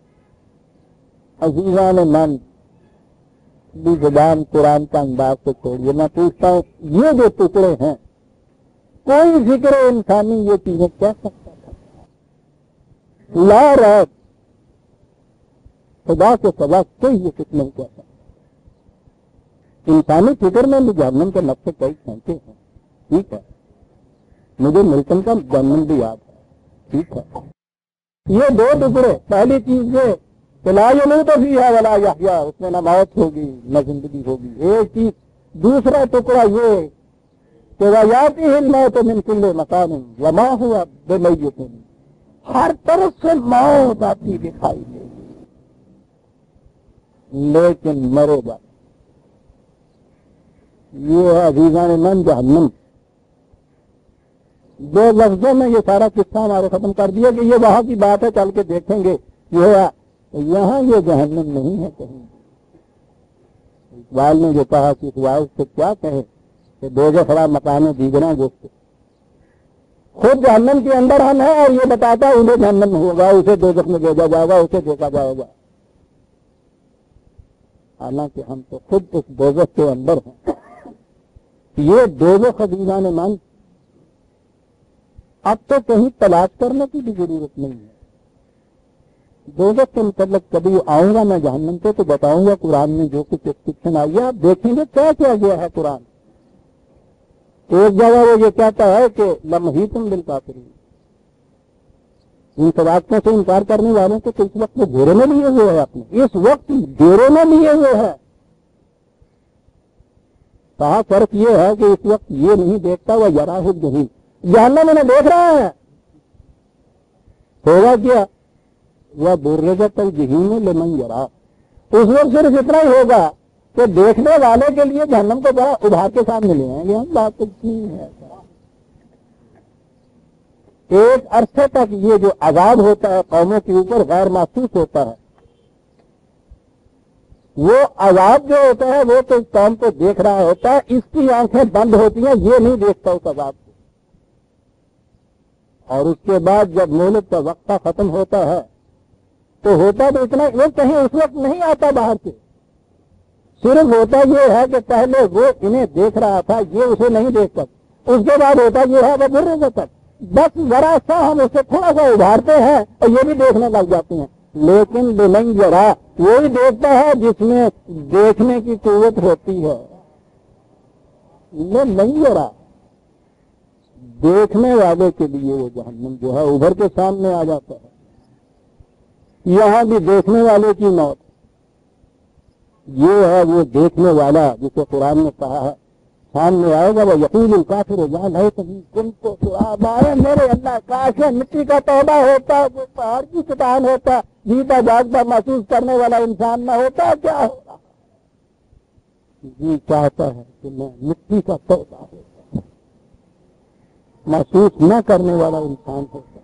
عزیزان من بھی زبان قرآن کا انداز سے چھوڑیے، میں پوچھتا ہوں یہ جو ٹکڑے ہیں کوئی ذکر انسانی یہ چیزیں کہہ سکتا تھا؟ لا رات خدا کے سوا کوئی یہ کچھ نہیں کہہ سکتا۔ انسانی فکر میں بھی جہنم کے نقشے کئی کھینچے ہیں، ٹھیک ہے، مجھے ملٹن کا جہنم بھی یاد ہے، ٹھیک ہے. یہ دو ٹکڑے، پہلی چیز یہ کہ لا یموت فیہا ولا یحیا، اس میں نہ موت ہوگی نہ زندگی ہوگی، ایک چیز. دوسرا ٹکڑا یہ کہ وَيَأْتِهِ الْمَوْتُ مِنْ كُلِّ مَكَانٍ وَمَا هُوَ بِمَيِّتٍ، ہر طرف سے موت آتی دکھائی دے گی لیکن مرے گا. یہ ہے عزیزان من جہنم. دو لفظوں میں یہ سارا قصہ ہمارے ختم کر دیا کہ یہ وہاں کی بات ہے، چل کے دیکھیں گے. یہ یہاں یہ جہنم نہیں ہے کہیں. اقبال نے جو کہا کہ اس سے کیا کہے کہ دوزخ خراب مکان دیگراں گفت، خود جہنم کے اندر ہم ہیں اور یہ بتاتا ہے انہیں جہنم ہوگا، اسے دوزخ میں بھیجا جائے گا، اسے دیکھا جائے گا، حالانکہ ہم تو خود اس دوزخ کے اندر ہیں. یہ دوزخ عزیزان من اب تو کہیں تلاش کرنے کی بھی ضرورت نہیں ہے. دوزخ کے متعلق کبھی آؤں گا میں جہنم پہ تو بتاؤں گا قرآن میں جو کچھ ڈسکرپشن آئی ہے، آپ دیکھیں گے کیا کیا گیا ہے قرآن. ایک جگہ وہ یہ کہتا ہے کہ لمحیتم بالکافرین، ان صداقتوں سے انکار کرنے والوں کو تو اس وقت وہ گھیرے میں لیے ہوئے ہے، اپنے اس وقت گھیرے میں لیے ہوئے ہے. کہا فرق یہ ہے کہ اس وقت یہ نہیں دیکھتا وہ یراہ الجحیم، جہنم انہیں دیکھ رہا ہے. ہوگا کیا؟ وہ برزت الجحیم لمن یرا، اس وقت صرف اتنا ہی ہوگا کہ دیکھنے والے کے لیے جہنم کو بڑا ابھار کے سامنے لے آئیں گے. ہم بات نہیں ہے. ایک عرصے تک یہ جو عذاب ہوتا ہے قوموں کے اوپر غیر محسوس ہوتا ہے، وہ عذاب جو ہوتا ہے وہ تو اس قوم کو دیکھ رہا ہوتا ہے، اس کی آنکھیں بند ہوتی ہیں، یہ نہیں دیکھتا اس عذاب کو. اور اس کے بعد جب مہلت کا وقفہ ختم ہوتا ہے تو ہوتا تو اتنا، وہ کہیں اس وقت نہیں آتا باہر سے، صرف ہوتا یہ ہے کہ پہلے وہ انہیں دیکھ رہا تھا، یہ اسے نہیں دیکھتا. اس کے بعد ہوتا یہ ہے وہ برے تک بس ذرا سا ہم اسے تھوڑا سا ابھارتے ہیں اور یہ بھی دیکھنے لگ جاتے ہیں. لیکن لمن یرا وہی دیکھتا ہے جس میں دیکھنے کی قوت ہوتی ہے. لمن یرا دیکھنے والے کے لیے وہ جہنم جو ہے ابھر کے سامنے آ جاتا ہے. یہاں بھی دیکھنے والے کی موت، یہ ہے وہ دیکھنے والا جسے قرآن نے کہا ہے سامنے آئے گا. وہ یقین الکافر یا لیتنی کنت ترابا، میرے اللہ کاش مٹی کا توبہ ہوتا، وہ پہاڑ کی چٹان ہوتا، جیتا جاگتا محسوس کرنے والا انسان نہ ہوتا. کیا ہوگا؟ جی چاہتا ہے کہ میں مٹی کا توبہ ہوتا، محسوس نہ کرنے والا انسان ہوتا.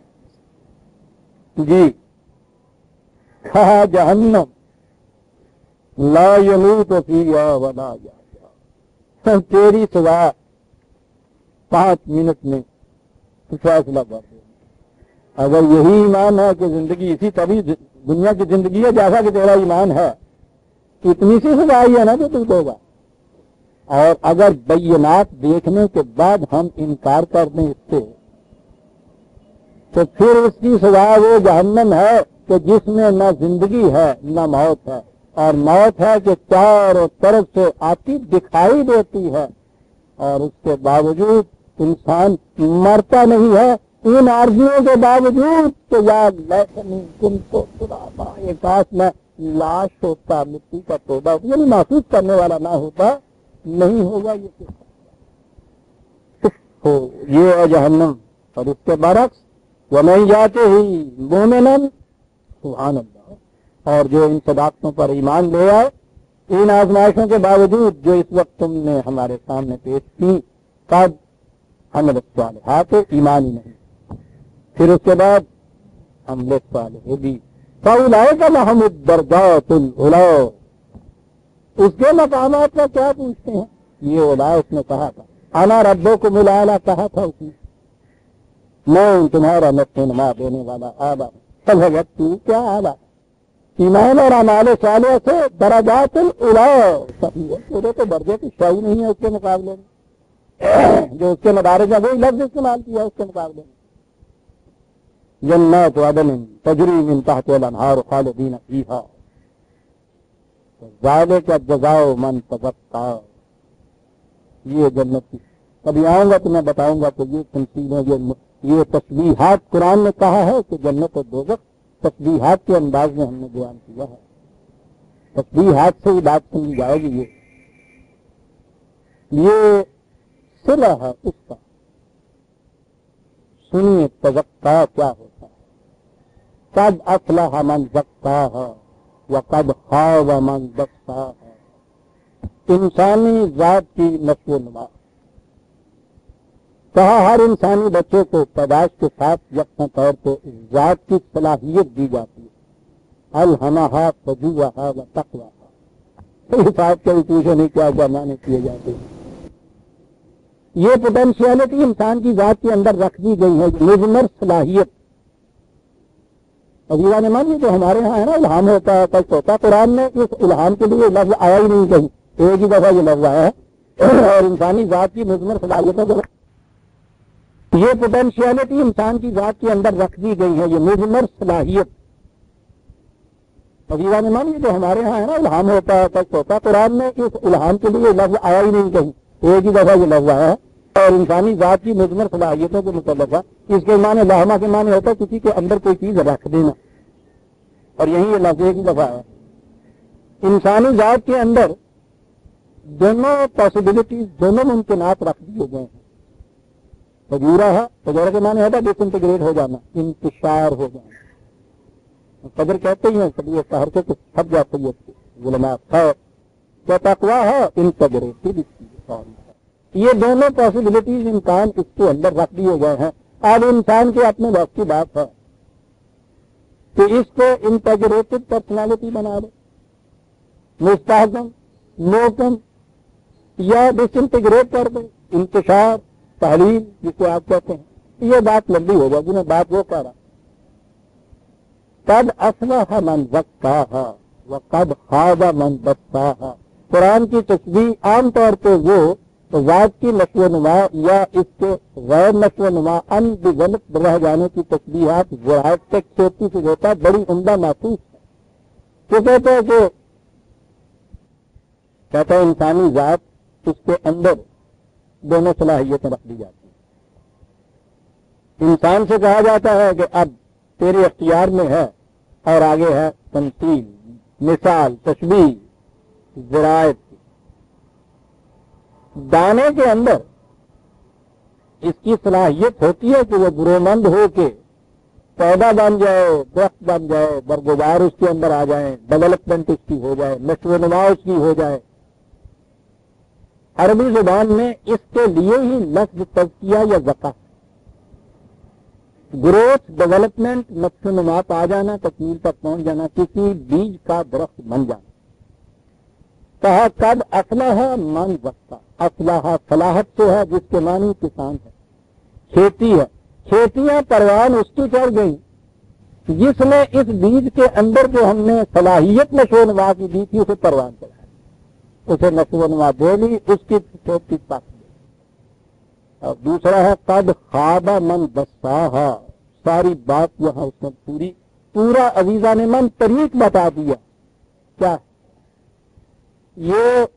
جی کہا جہنم لا یموت فیہا ولا یحیا، تیری سوا 5 منٹ میں فیصلہ کر دے. اگر یہی ایمان ہے کہ زندگی اسی طبی دنیا کی زندگی ہے جیسا کہ تیرا ایمان ہے، اتنی سی سزا ہی ہے نا جو تو ہوگا. اور اگر بینات دیکھنے کے بعد ہم انکار کر دیں اس سے تو پھر اس کی سزا وہ جہنم ہے کہ جس میں نہ زندگی ہے نہ موت ہے، اور موت ہے کہ چاروں طرف سے آتی دکھائی دیتی ہے، اور اس کے باوجود انسان مرتا نہیں ہے. ان آرزوؤں کے باوجود کہ یار لیتنی کنت ترابا، یہ کاش میں لاش ہوتا، مٹی کا توبہ ہوتا، یعنی محسوس کرنے والا نہ ہوتا. نہیں ہوگا یہ ہے جہنم. اور اس کے برعکس وَمَن يَأْتِهِ مُؤْمِنًا سبحان اللہ، اور جو ان صداقتوں پر ایمان لے آئے ان آزمائشوں کے باوجود جو اس وقت تم نے ہمارے سامنے پیش کی، قد عملت الصالحات، ایمان ہی نہیں. پھر اس کے بعد عمل صالح بھی فَأُولَٰئِكَ لَهُمُ الدَّرَجَاتُ الْعُلَىٰ، اس کے مقامات کا کیا پوچھتے ہیں. یہ اولا اس نے کہا تھا، انا ربکم الاعلی کہا تھا اس نے، میں تمہارا نما دینے والا اعلیٰ. سب تو کیا اعلیٰ ایمان اور اعمال صالح سے درجات العلی، پورے تو درجے کی شاہی نہیں ہے اس کے مقابلے میں. جو اس کے مدارج ہے وہی لفظ استعمال کیا اس کے مقابلے میں. جنات عدن تجری من تحتها الانہار خالدین فیہا ذالک جزاء من تزکیٰ. یہ جنت کی. کبھی آؤں گا تو میں بتاؤں گا کہ یہ تمثیلیں یہ تشبیہات قرآن نے کہا ہے کہ جنت اور دوزخ تشبیہات کے انداز میں ہم نے بیان کیا ہے. تشبیہات سے ہی بات سمجھ جائے گی. یہ صلہ ہے اس کا. سنیے تزکا کیا ہوتا ہے. قد افلح من زکاہا وقد خاب من دساہا. انسانی ذات کی نشو و نما. کہا ہر انسانی بچے کو پیدائش کے ساتھ یکساں طور پہ ذات کی صلاحیت دی جاتی ہے. الہمہا فجورہا و تقواہا. اس بات کا بھی پوچھو نہیں کیا معنی کیے جاتے ہیں. یہ پوٹینشیلٹی انسان کی ذات کے اندر رکھ دی گئی ہے. مضمر صلاحیت. عزیزان نے مانی جو ہمارے ہاں ہے نا الہام ہوتا ہے کچھ ہوتا ہے. قرآن میں اس الہام کے لیے لفظ آیا ہی نہیں کہیں. ایک ہی دفعہ یہ لفظ آیا ہے. اور انسانی ذات کی مضمر صلاحیتوں کو یہ پوٹینشیلٹی انسان کی ذات کے اندر رکھ دی گئی ہے. یہ مضمر صلاحیت. عزیزان نے مانی جو ہمارے ہاں ہے نا الہام ہوتا ہے کچھ ہوتا ہے. قرآن میں اس الہام کے لیے لفظ آیا ہی نہیں کہیں. ایک ہی دفعہ یہ لفظ آیا ہے. اور انسانی ذات کی مضمر صلاحیتوں کے متعلق ہے. اس کے معنی لہما کے معنی ہوتا ہے کسی کے اندر کوئی چیز رکھ دینا. اور یہی یہ لفظ ایک ہی دفعہ ہے. انسانی ذات کے اندر دونوں پاسبلٹیز دونوں ممکنات رکھ دیے گئے ہیں. تجورہ ہے. تجورہ کے معنی ہوتا ہے ڈس انٹیگریٹ ہو جانا, انتشار ہو جانا. قدر کہتے ہی ہیں کبھی یہ شہر سے کچھ تھک جاتی ہے ظلمات ہے. کیا تقویٰ ہے انٹیگریٹڈ. یہ دونوں پاسبلٹیز انسان اس کے اندر رکھ دیے گئے ہیں. اب انسان کے اپنے وقت کی بات ہے کہ اس کو انٹیگریٹڈ پرسنالٹی بنا دے, مستحکم محکم, یا ڈس انٹیگریٹ کر دے, انتشار تحلیل جسے آپ کہتے ہیں. یہ بات لمبی ہو جائے گی. میں بات وہ کہہ رہا. قد افلح من زکاہا وقد خاب من دساہا. قرآن کی تشبیہ عام طور پہ وہ ذات کی نشو و نما یا اس کے غیر نشو و نما ان بغلط رہ جانے کی تشبیہات زراعت تک کھیتی سے ہوتا ہے بڑی عمدہ محسوس ہے. تو کہتے ہیں انسانی ذات اس کے اندر دونوں صلاحیتیں رکھ دی جاتی ہیں. انسان سے کہا جاتا ہے کہ اب تیرے اختیار میں ہے, اور آگے ہے تمثیل, مثال, تشبیہ, زراعت. دانے کے اندر اس کی صلاحیت ہوتی ہے کہ وہ برومند ہو کے پودا بن جائے, درخت بن جائے, برگزار اس کے اندر آ جائیں, ڈیولپمنٹ اس کی ہو جائے, نشو و نما اس کی ہو جائے. عربی زبان میں اس کے لیے ہی لفظ تزکیہ یا زکا, گروتھ, ڈیولپمنٹ, نشو و نما پا جانا, تکمیل تک پہنچ جانا, کسی بیج کا درخت بن جانا. کہا قد افلح من زکا. افلاح فلاحت سے ہے جس کے معنی کسان ہے, کھیتی ہے. کھیتیاں پروان اس کی چڑھ گئی جس نے اس بیج کے اندر جو ہم نے صلاحیت نشو و نما کی دی تھی اسے پروان چڑھایا, اسے نشو و نما دے لی, اس کی کھیتی پک گئی. اور دوسرا ہے قد خواب من دساہا. ساری بات یہاں اس نے پورا عزیزہ نے من طریق بتا دیا. کیا یہ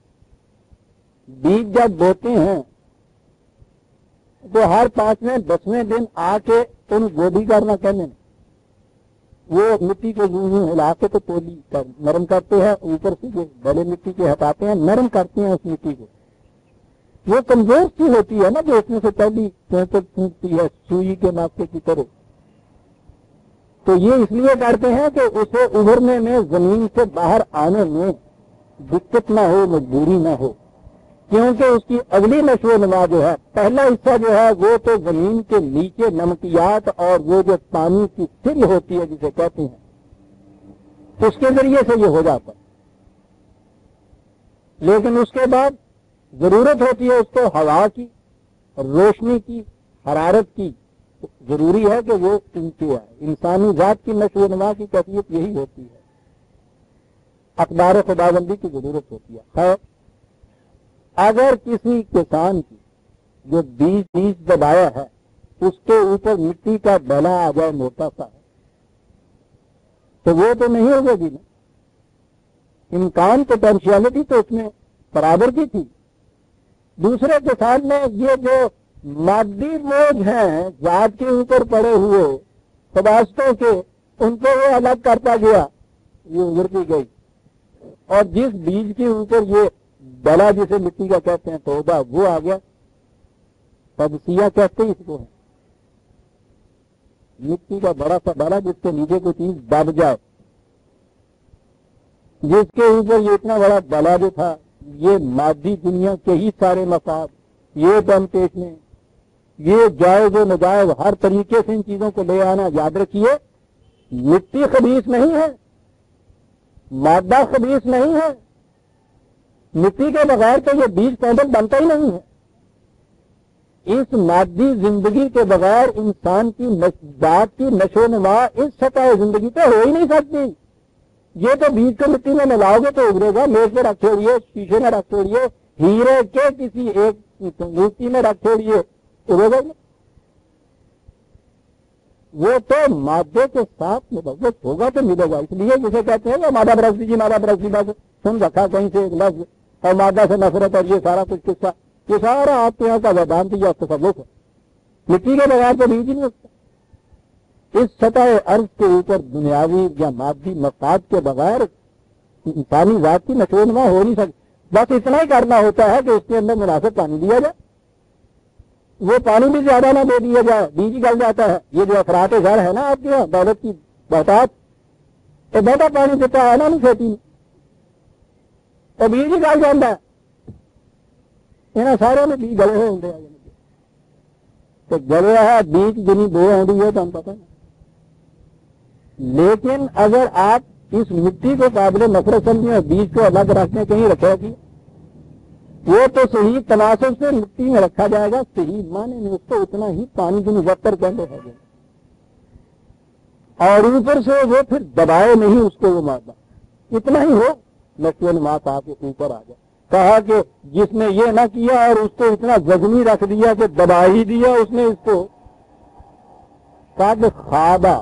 بیج جب بوتے ہیں تو ہر 5ویں 10ویں دن آ کے تم گوبھی کرنا کہنے, وہ مٹی کو یوں ہلا کے تو پولی نرم کرتے ہیں, اوپر سے جو بڑے مٹی کے ہٹاتے ہیں نرم کرتے ہیں اس مٹی کو. وہ کمزور سی ہوتی ہے نا جو اس میں سے پہلی پھونکتی ہے سوئی کے ناکے کی طرح. تو یہ اس لیے کرتے ہیں کہ اسے ابھرنے میں, زمین سے باہر آنے میں دقت نہ ہو, مجبوری نہ ہو. کیونکہ اس کی اگلی نشو و نما جو ہے, پہلا حصہ جو ہے وہ تو زمین کے نیچے نمکیات اور وہ جو پانی کی سل ہوتی ہے جسے کہتے ہیں اس کے ذریعے سے یہ ہو جاتا ہے. لیکن اس کے بعد ضرورت ہوتی ہے اس کو ہوا کی, روشنی کی, حرارت کی. ضروری ہے کہ وہ ہے. انسانی ذات کی نشو و نما کی کیفیت یہی ہوتی ہے, اقدار خداوندی کی ضرورت ہوتی ہے. خیر, اگر کسی کسان کی جو بیج دبایا ہے اس کے اوپر مٹی کا ڈلا آ جائے موٹا سا, تو وہ تو نہیں ہوگا جی نا. امکان پوٹینشیلٹی تو اس میں برابر کی تھی, دوسرے کے سامنے یہ جو مادی بوجھ ہیں ذات کے اوپر پڑے ہوئے واسطوں کے، ان کو وہ الگ کرتا گیا، یہ اجڑتی گئی، اور جس بیج کے اوپر یہ بلا جسے مٹی کا کہتے ہیں توبہ وہ آ گیا، تجزیہ کہتے ہیں اس کو، مٹی کا بڑا سا بلا جس کے نیچے کوئی چیز دب جائے، جس کے اوپر یہ اتنا بڑا بلا جو تھا، یہ مادی دنیا کے ہی سارے مفاد، یہ ٹیمپٹیشنیں، یہ جائز و ناجائز ہر طریقے سے ان چیزوں کو لے آنا، یاد رکھیے مٹی خبیث نہیں ہے، مادہ خبیث نہیں ہے، مٹی کے بغیر تو یہ بیج پودا بنتا ہی نہیں ہے، اس مادی زندگی کے بغیر انسان کی ذات کی نشو و نما اس سطح زندگی پہ ہو ہی نہیں سکتی۔ یہ تو بیج کو مٹی میں ملاؤ گے تو ابھرے گا، میز میں رکھ چھوڑیے، شیشے میں رکھ چھوڑیے، ہیرے کے کسی ایک مورتی میں رکھ چھوڑیے، ابھرے گا۔ وہ تو مادے کے ساتھ ملوث ہوگا تو ملے گا، اس لیے جسے کہتے ہیں کہ مادہ برس دیجیے، مادہ برس دیجیے، سن رکھا کہیں سے ایک لفظ، اور مادہ سے نفرت اور یہ سارا کچھ قصہ، یہ سارا آپ کے یہاں کا ویدانت یا تصوف ہے۔ مٹی کے بغیر تو بیج ہی نہیں ہوتا۔ اس سطح عرض کے اوپر دنیاوی یا مادی مفاد کے بغیر انسانی ذات کی نشو و نما ہو نہیں سکتی۔ بس اتنا ہی کرنا ہوتا ہے کہ اس کے اندر مناسب پانی دیا جائے، وہ پانی بھی زیادہ نہ دے دیا جائے، بیج گل جاتا ہے۔ یہ جو افراط زر ہے نا آپ کے یہاں دولت کی بہتات، یہ بہتا پانی دیتا ہے نا نہیں کھیتی میں، تو بیج ہی گل جاتا ہے۔ یہاں سارے میں بیج گلے ہوتے ہیں، تو گلے ہے بیج جنی بو آئی ہے تو ہم پتہ نہیں۔ لیکن اگر آپ اس مٹی کو قابل نفرت سمجھیں اور بیج کو الگ رکھنے کہیں رکھے گی، وہ تو صحیح تناسب سے مٹی میں رکھا جائے گا، صحیح معنی میں اس کو اتنا ہی پانی کی مبتر کہنے ہے، اور اوپر سے وہ پھر دبائے نہیں اس کو، وہ مادہ اتنا ہی ہو، نشو و نما کے اوپر آ جائے۔ کہا کہ جس نے یہ نہ کیا اور اس کو اتنا زخمی رکھ دیا کہ دبا ہی دیا اس نے اس کو، قد خوابہ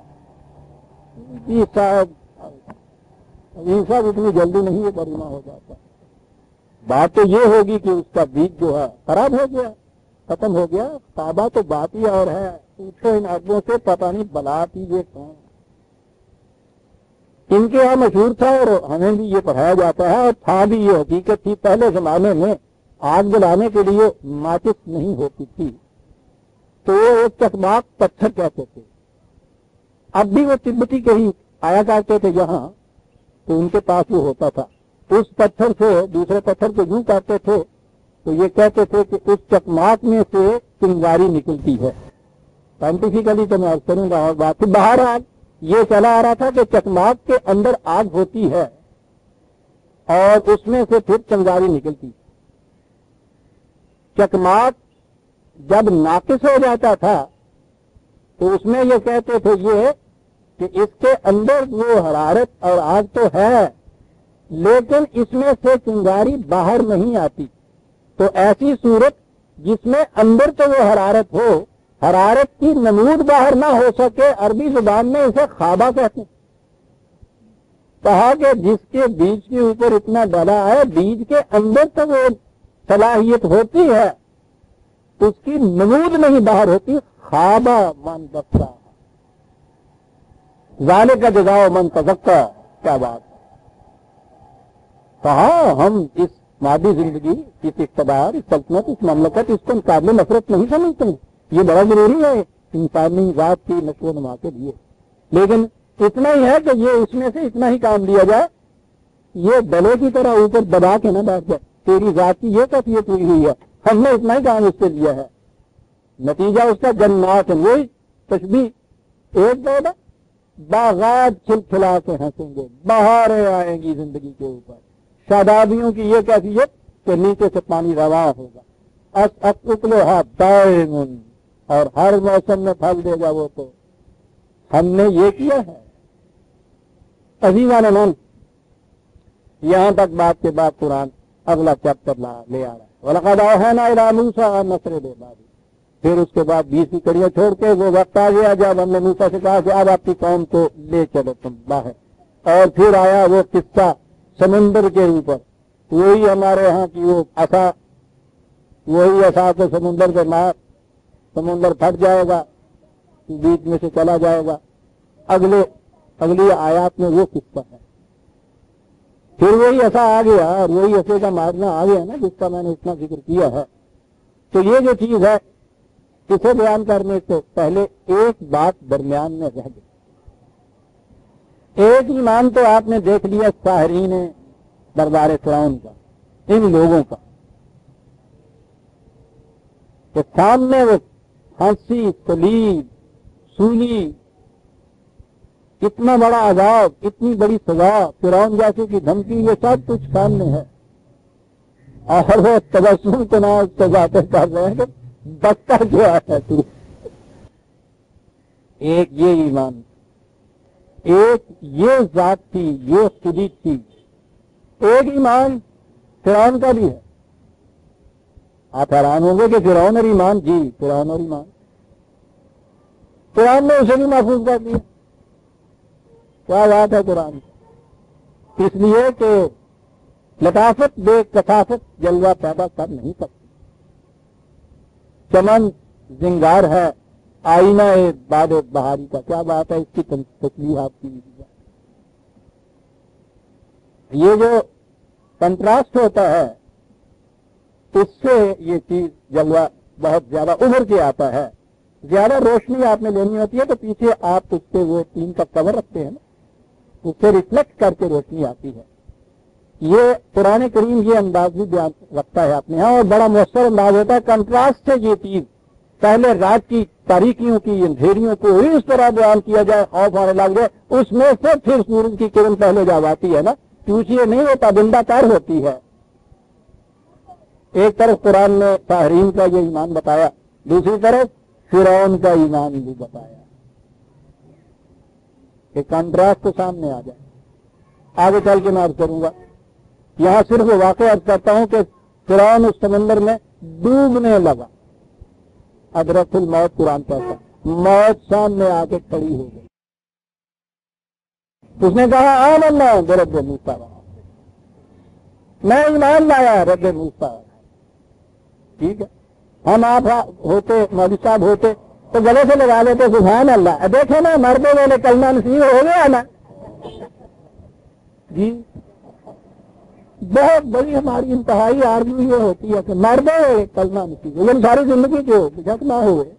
یہ سب اتنی جلدی نہیں یہ بریما ہو جاتا۔ بات تو یہ ہوگی کہ اس کا بیج جو ہے خراب ہو گیا، ختم ہو گیا۔ خوابہ تو بات ہی اور ہے، پوچھو ان اربوں سے پتہ نہیں بلا تھی یہ کون۔ ان کے یہاں مشہور تھا اور ہمیں بھی یہ پڑھایا جاتا ہے، اور تھا بھی یہ حقیقت تھی، پہلے زمانے میں آگ جلانے کے لیے ماچس نہیں ہوتی تھی تو وہ ایک چکماک پتھر کہتے تھے۔ اب بھی وہ تبتی کہیں آیا کرتے تھے یہاں تو ان کے پاس وہ ہوتا تھا، اس پتھر سے دوسرے پتھر کو یوں کرتے تھے تو یہ کہتے تھے کہ اس چکماک میں سے چنگاری نکلتی ہے۔ سائنٹیفکلی تو میں عرض کروں گا، اور بات باہر یہ چلا آ رہا تھا کہ چکماک کے اندر آگ ہوتی ہے اور اس میں سے پھر چنگاری نکلتی۔ چکماک جب ناقص ہو جاتا تھا تو اس میں یہ کہتے تھے یہ کہ اس کے اندر وہ حرارت اور آگ تو ہے لیکن اس میں سے چنگاری باہر نہیں آتی، تو ایسی صورت جس میں اندر تو وہ حرارت ہو، حرارت کی نمود باہر نہ ہو سکے، عربی زبان میں اسے خوابہ کہتے ہیں۔ کہا کہ جس کے بیج کے اوپر اتنا ڈلا ہے، بیج کے اندر تو وہ صلاحیت ہوتی ہے، اس کی نمود نہیں باہر ہوتی، خوابہ من بخشا ذالک جزاء من تزکا۔ کیا بات ہے، کہا ہم اس مادی زندگی، اس اقتدار، اس سلطنت، اس مملکت، اس کو قابل نفرت نہیں سمجھتے ہیں، یہ بڑا ضروری ہے انسانی ذات کی نشو و نما کے لیے، لیکن اتنا ہی ہے کہ یہ اس میں سے اتنا ہی کام لیا جائے، یہ بلے کی طرح اوپر دبا کے نہ بیٹھ جائے، تیری ذات کی یہ کیفیت ہوئی ہے، ہم نے اتنا ہی کام اس سے لیا ہے، نتیجہ اس کا جنات ہے، وہی تشبیہ ایک پودا باغات کھل کھلا کے ہنسیں گے، بہاریں آئیں گی زندگی کے اوپر، شادابیوں کی یہ کیفیت کہ نیچے سے پانی رواں ہوگا، اکلھا دائم، اور ہر موسم میں پھل دے گا، وہ تو ہم نے یہ کیا ہے۔ عزیزان من، یہاں تک بات کے بعد قرآن اگلا چیپٹر لے آ رہا ہے، وَلَقَدْ أَوْحَيْنَا إِلَىٰ مُوسَىٰ أَن أَسْرِ بِعِبَادِي، پھر اس کے بعد 20 کڑیاں چھوڑ کے وہ وقت آ گیا جب ہم نے موسیٰ سے کہا کہ اب آپ کی قوم کو لے چلو تم باہر، اور پھر آیا وہ قصہ سمندر کے اوپر، وہی ہمارے ہاں کی وہ عصا وہی ایسا کہ سمندر سے مار، سمندر پھٹ جائے گا، بیچ میں سے چلا جائے گا. اگلی آیات میں وہ قصہ ہے. پھر وہی ایسا آ گیا اور وہی ایسے کا مارنا آ گیا نا جس کا میں نے اتنا ذکر کیا ہے. تو یہ جو چیز ہے اسے بیان کرنے سے پہلے ایک بات درمیان میں رہ گئی. ایک ایمان تو آپ نے دیکھ لیا ساحرین دربار فرعون کا، ان لوگوں کا کہ سامنے وہ پھانسی، صلیب، سولی، اتنا بڑا عذاب، اتنی بڑی سزا، فرعون جیسے کی دھمکی، یہ سب کچھ سامنے ہے اور وہ تبسم کو نہ سزاتے کر رہے ہیں کہ بچہ کیا ہے تو. ایک یہ ایمان، ایک یہ ذات تھی، یہ خودی تھی. ایک ایمان فرعون کا بھی ہے. آپ حیران ہوں گے کہ فرعون اور ایمان، جی فرعون اور ایمان، قرآن نے اسے بھی محفوظ کر دیا. کیا بات ہے قرآن، اس لیے کہ لطافت بے کثافت جلوہ پیدا کر نہیں سکتی. چمن زنگار ہے، آئینہ باد بہاری کا. کیا بات ہے، اس کی تشریح آپ کی. یہ جو کنٹراسٹ ہوتا ہے اس سے یہ چیز جلوہ بہت زیادہ ابھر کے آتا ہے. زیادہ روشنی آپ نے لینی ہوتی ہے تو پیچھے آپ اس سے وہ ٹین کا کور رکھتے ہیں نا، اس سے ریفلیکٹ کر کے روشنی آتی ہے. یہ قرآن کریم یہ انداز بھی بیان رکھتا ہے اپنے یہاں اور بڑا مؤثر انداز ہوتا ہے. کنٹراسٹ سے یہ چیز پہلے رات کی تاریکیوں کی اندھیریوں کو اس طرح بیان کیا جائے، خوف آنے لگ جائے، اس میں سے پھر سورج کی کرن پہلے جا آتی ہے نا، پیچھے نہیں ہوتا، بندہ تار ہوتی ہے. ایک طرف قرآن نے ساحرین کا یہ ایمان بتایا، دوسری طرف فرعون کا ایمان بھی بتایا کہ کنٹراسٹ تو سامنے آ جائے. آگے چل کے میں عرض کروں گا. یہاں صرف واقعہ عرض کرتا ہوں کہ فرعون اس سمندر میں ڈوبنے لگا. ادرک الموت قرآن کہتا ہے، موت سامنے آ کے کھڑی ہو گئی. اس نے کہا آمنا برب موسیٰ، میں ایمان لایا رب موسیٰ. ٹھیک ہے، ہم آپ ہوتے، مولوی صاحب ہوتے تو گلے سے لگا لیتے سبحان اللہ. دیکھے نا مردوں والے کلمہ نصیب ہو گیا نا. جی بہت بڑی ہماری انتہائی آرزو یہ ہوتی ہے کہ مردوں والے کلمہ نصیب ہو. لیکن ساری زندگی جو جب نہ ہوئے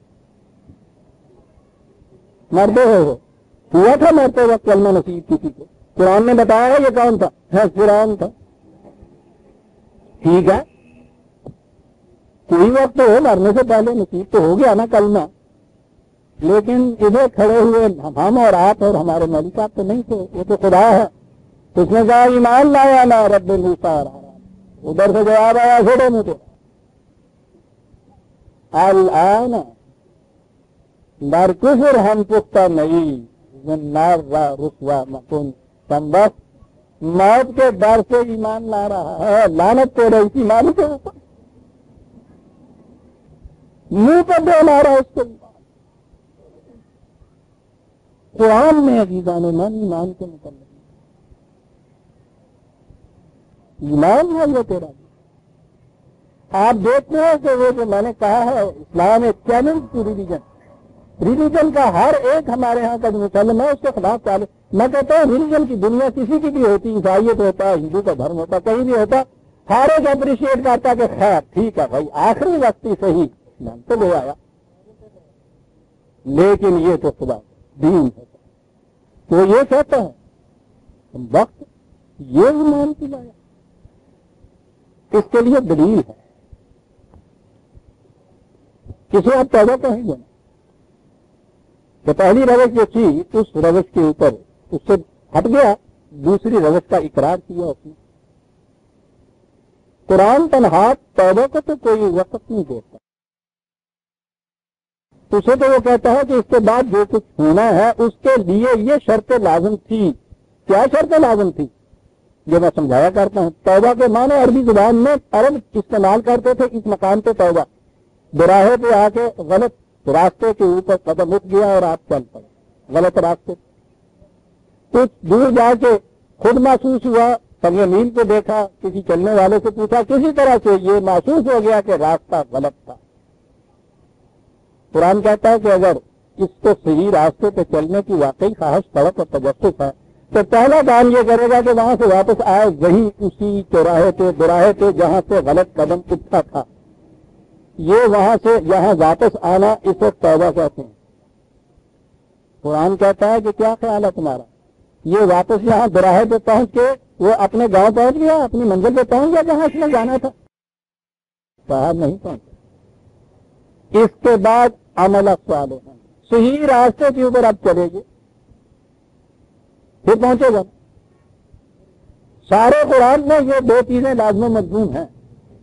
مردوں ہوا تھا مرتے وقت کلمہ نصیب کسی کو. قرآن نے بتایا ہے یہ کون تھا، ہے فرعون تھا. ٹھیک ہے، کوئی وقت تو ہو مرنے سے پہلے نصیب تو ہو گیا نا کلمہ. لیکن ادھر کھڑے ہوئے ہم اور آپ اور ہمارے مولوی صاحب تو نہیں تھے، وہ تو خدا ہے. اس نے کہا ایمان لایا نا رب موسیٰ. ادھر سے جواب آیا چھوڑے مجھے، الآن در کفر ہم پختہ نہیں نار رسوا مکن. تم بس موت کے ڈر سے ایمان لا رہا ہے. لعنت تو رہی تھی ایمان کے اوپر، منہ پر دے مارا اس کو. قرآن میں عزیزان من ایمان کے متعلق ایمان ہے یہ تیرا. آپ دیکھتے ہیں کہ وہ جو میں نے کہا ہے اسلام ایک چیلنج ٹو ریلیجن کا ہر ایک ہمارے ہاں کا جو مسلم ہے اس کے خلاف چالے. میں کہتا ہوں ریلیجن کی دنیا کسی کی بھی ہوتی، عیسائیت ہوتا ہے، ہندو کا دھرم ہوتا، کہیں بھی ہوتا، ہر ایک اپریشیٹ کرتا کہ خیر ٹھیک ہے بھائی آخری وقت ہی صحیح تو لے آیا. لیکن یہ تو خدا دین ہوتا تو یہ کہتا ہے وقت یہ ایمان کی لایا. اس کے لیے دلیل ہے، کسی آپ پیدا کہیں گے کہ پہلی روش جو تھی اس روش کے اوپر اس سے ہٹ گیا، دوسری روش کا اقرار کیا اس نے. قرآن تنہا توبہ کو تو کوئی وقت نہیں دیتا، اسے تو وہ کہتا ہے کہ اس کے بعد جو کچھ ہونا ہے اس کے لیے یہ شرط لازم تھی. کیا شرط لازم تھی جو میں سمجھایا کرتا ہوں. توبہ کے معنی عربی زبان میں عرب استعمال کرتے تھے اس مقام پہ توبہ. براہے پہ آ کے غلط راستے کے اوپر قدم اٹھ گیا اور آپ چل پڑے غلط راستے. کچھ دور جا کے خود محسوس ہوا سنگ میل کو دیکھا، کسی چلنے والے سے پوچھا، کسی طرح سے یہ محسوس ہو گیا کہ راستہ غلط تھا۔ قرآن کہتا ہے کہ اگر اس کو صحیح راستے پہ چلنے کی واقعی خواہش طلب اور تجسس ہے تو پہلا کام یہ کرے گا کہ وہاں سے واپس آئے وہی اسی چوراہے پہ دوراہے پہ جہاں سے غلط قدم اٹھا تھا۔ یہ وہاں سے یہاں واپس آنا اس وقت توبہ کہتے ہیں۔ قرآن کہتا ہے کہ کیا خیال ہے تمہارا، یہ واپس یہاں دوراہے پہ پہنچ کے وہ اپنے گاؤں پہنچ گیا، اپنی منزل پہ پہنچ گیا جہاں اس نے جانا تھا؟ باہر نہیں پہنچا۔ اس کے بعد عمل صالح صحیح راستے کے اوپر اب چلے گی، پھر پہنچے گا۔ سارے قرآن میں یہ دو چیزیں لازم و ملزوم ہیں۔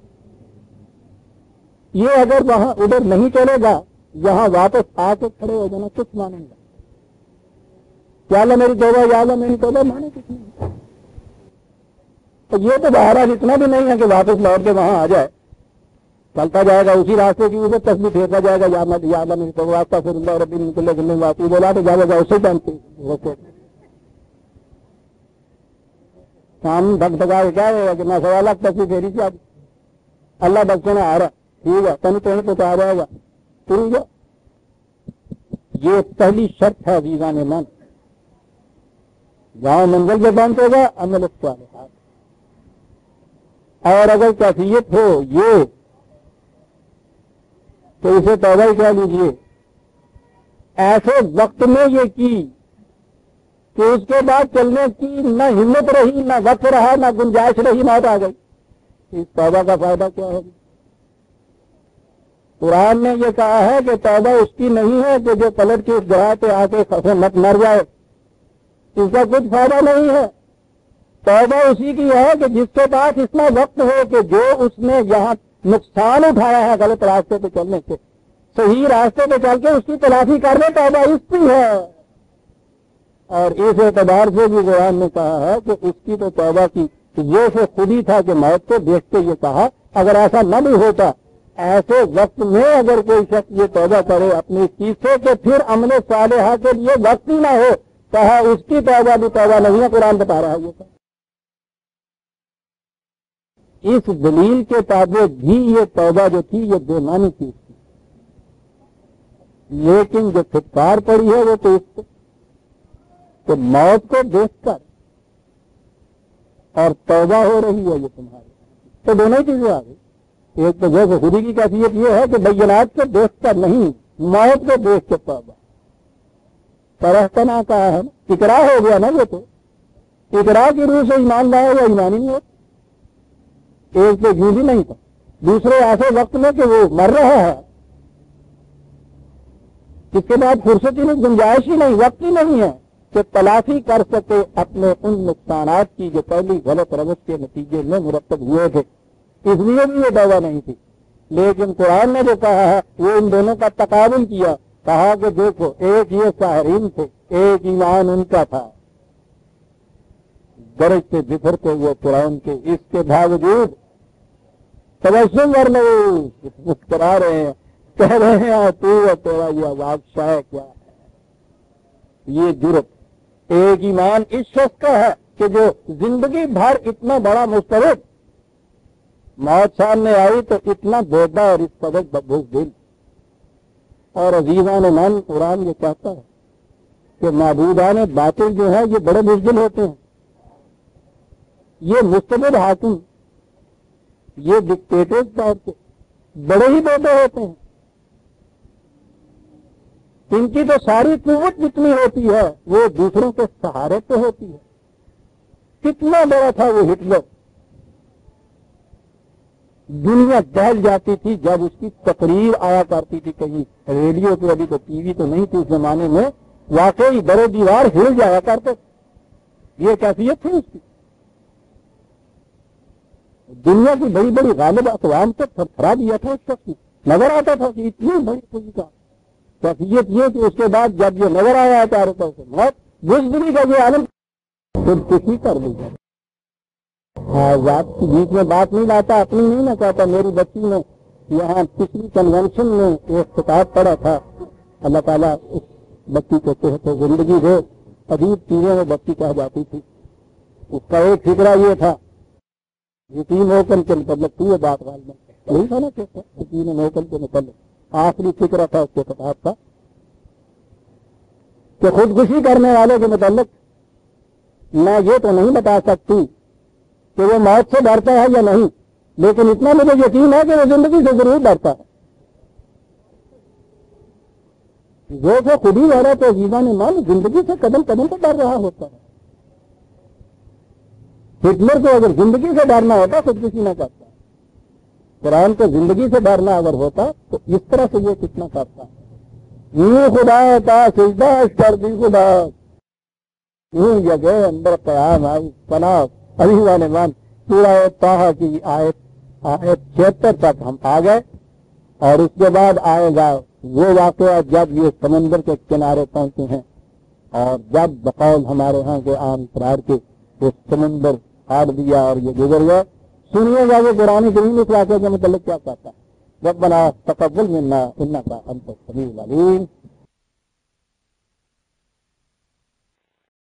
یہ اگر وہاں ادھر نہیں چلے گا، یہاں واپس آ کے کھڑے ہو جانا، کچھ مانیں گا۔ یا اللہ میری توبہ، یا اللہ میری توبہ، مانے کچھ نہیں۔ تو یہ تو بہرحال اتنا بھی نہیں ہے کہ واپس لوٹ کے وہاں آ جائے، چلتا جائے گا اسی راستے کی اوپر تسبیح پھیرتا جائے گا، یا اللہ میری توبہ، استغفر اللہ ربی من کل ذنب واتوب الیہ، تو جائے گا اسے پہنچتے کام دھک دھکا کے کیا ہوگا کہ میں سوال تسبیح پھیری تھی، اب اللہ بخشنا آ رہا، ٹھیک ہے، تن پہنے پہ آ جائے گا، ٹھیک ہے۔ یہ پہلی شرط ہے ویزان من، گاؤں منزل پہ پہنچے گا عمل الصالحات۔ اور اگر کیفیت ہو یہ تو اسے توبہ ہی کہہ لیجیے۔ ایسے وقت میں یہ کی کہ اس کے بعد چلنے کی نہ ہمت رہی، نہ وقت رہا، نہ گنجائش رہی، موت آ گئی۔ اس توبہ کا فائدہ کیا ہوگا؟ قرآن نے یہ کہا ہے کہ توبہ اس کی نہیں ہے کہ جو پلٹ کے اس گراہ پہ آ کے خفے مت مر جائے، اس کا کچھ فائدہ نہیں ہے۔ توبہ اسی کی ہے کہ جس کے پاس اتنا وقت ہو کہ جو اس نے یہاں نقصان اٹھایا ہے غلط راستے پہ چلنے سے، صحیح راستے پہ چل کے اس کی تلافی کر لے، توبہ اس کی ہے۔ اور اس اعتبار سے بھی قرآن نے کہا ہے کہ اس کی تو توبہ کی یہ سے خود ہی تھا کہ موت کو دیکھ کے یہ کہا اگر ایسا نہ بھی ہوتا، ایسے وقت میں اگر کوئی شخص یہ توبہ کرے اپنی چیز سے کہ پھر عمل صالحہ کے لیے وقت ہی نہ ہو، کہا اس کی توبہ بھی توبہ نہیں ہے۔ قرآن بتا رہا ہے یہ اس دلیل کے تابع بھی یہ توبہ جو تھی یہ بے معنی چیز تھی، لیکن جو پھٹکار پڑی ہے وہ تو اس کو کہ موت کو دیکھ کر اور توبہ ہو رہی ہے یہ تمہاری، تو دونوں ہی چیزیں آ گئی۔ ایک تو جیسے خودی کی کیفیت یہ ہے کہ بینات کو دیکھ کر نہیں، موت کو دیکھ کے توبہ پرہتنا کہا ہے نا، اقرار ہو گیا نا، یہ تو اقرار کی روح سے ایمان لایا یا ایمان ہی نہیں ہوتا۔ ایک تو یوں بھی نہیں تھا، دوسرے ایسے وقت میں کہ وہ مر رہا ہے، اس کے بعد فرصت ہی نہیں، گنجائش ہی نہیں، وقت ہی نہیں ہے کہ تلافی کر سکے اپنے ان نقصانات کی جو پہلی غلط روش کے نتیجے میں مرتب ہوئے تھے، اس لیے بھی یہ توبہ نہیں تھی۔ لیکن قرآن نے جو کہا ہے وہ ان دونوں کا تقابل کیا، کہا کہ دیکھو ایک یہ ساحرین تھے، ایک ایمان ان کا تھا، درج سے بکھرتے ہوئے قرآن کے، اس کے باوجود تبسم ورنہ مسکرا رہے ہیں، کہہ رہے ہیں تو تیرا یہ عذاب شاہ کیا ہے۔ یہ جرت ایک ایمان اس شخص کا ہے کہ جو زندگی بھر اتنا بڑا مسترد، موت سامنے آئی تو اتنا بودا اور اس قدر بزدل۔ اور عزیزان من، قرآن یہ کہتا ہے کہ معبودان باطل جو ہیں یہ بڑے بزدل ہوتے ہیں، یہ مستبد حاکم، یہ ڈکٹیٹر طور کے بڑے ہی بوتے ہوتے ہیں۔ ان کی تو ساری قوت جتنی ہوتی ہے وہ دوسروں کے سہارے پہ ہوتی ہے۔ کتنا بڑا تھا وہ ہٹلر، دنیا دہل جاتی تھی جب اس کی تقریر آیا کرتی تھی کہیں ریڈیو پہ، ابھی تو ٹی وی تو نہیں تھی اس زمانے میں، واقعی در و دیوار ہل جایا کرتے، یہ کیفیت تھی اس کی۔ دنیا کی بڑی بڑی غالب اقوام کو تھرتھرا دیا تھا اس شخص، نظر آتا تھا کہ اتنی بڑی کوئی کا کیفیت یہ کہ اس کے بعد جب یہ نظر آیا چاروں طرف سے موت، بزدلی کا یہ عالم خود کشی کر دی جائے۔ ذات کے بیچ میں بات نہیں لاتا، اپنی نہیں نہ کہتا۔ میری بچی نے یہاں پچھلی کنونشن میں ایک خطاب پڑھا تھا، اللہ تعالیٰ اس بچی کو صحت و زندگی دے، عجیب چیزیں وہ بچی کہہ جاتی تھی۔ اس کا ایک فکرہ یہ تھا یقین حکم کے متعلق تو یہ بات غالب یہی تھا نا کہ یقین حکم کے متعلق آخری فکرہ تھا اس کے کتاب کا کہ خودکشی کرنے والے کے متعلق میں یہ تو نہیں بتا سکتی کہ وہ موت سے ڈرتا ہے یا نہیں، لیکن اتنا مجھے یقین ہے کہ وہ زندگی سے ضرور ڈرتا ہے۔ جو خود ہی رہ رہا تو عزیزاں نے مان زندگی سے قدم قدم پر ڈر رہا ہوتا ہے۔ ہٹلر کو اگر زندگی سے ڈرنا ہوتا خودکشی نہ کرتا، قرآن کو زندگی سے ڈرنا اگر ہوتا تو اس طرح سے یہ کتنا کرتا۔ یوں خدا کا سجدہ کر دی خدا، یوں جگہ اندر قیام آئی پناہ ابھی والے مان سورہ طٰہٰ کی آیت 76 تک ہم آ گئے، اور اس کے بعد آئے گا وہ واقعہ جب یہ سمندر کے کنارے پہنچے ہیں اور جب بقول ہمارے ہاں کے عام قرار کے وہ سمندر کاٹ دیا اور یہ گزر گئے۔ سنیے گا وہ قرآن کریم اس واقعے کے متعلق کیا کہتا ہے۔ ربنا تقبل منا انک انت السمیع العلیم۔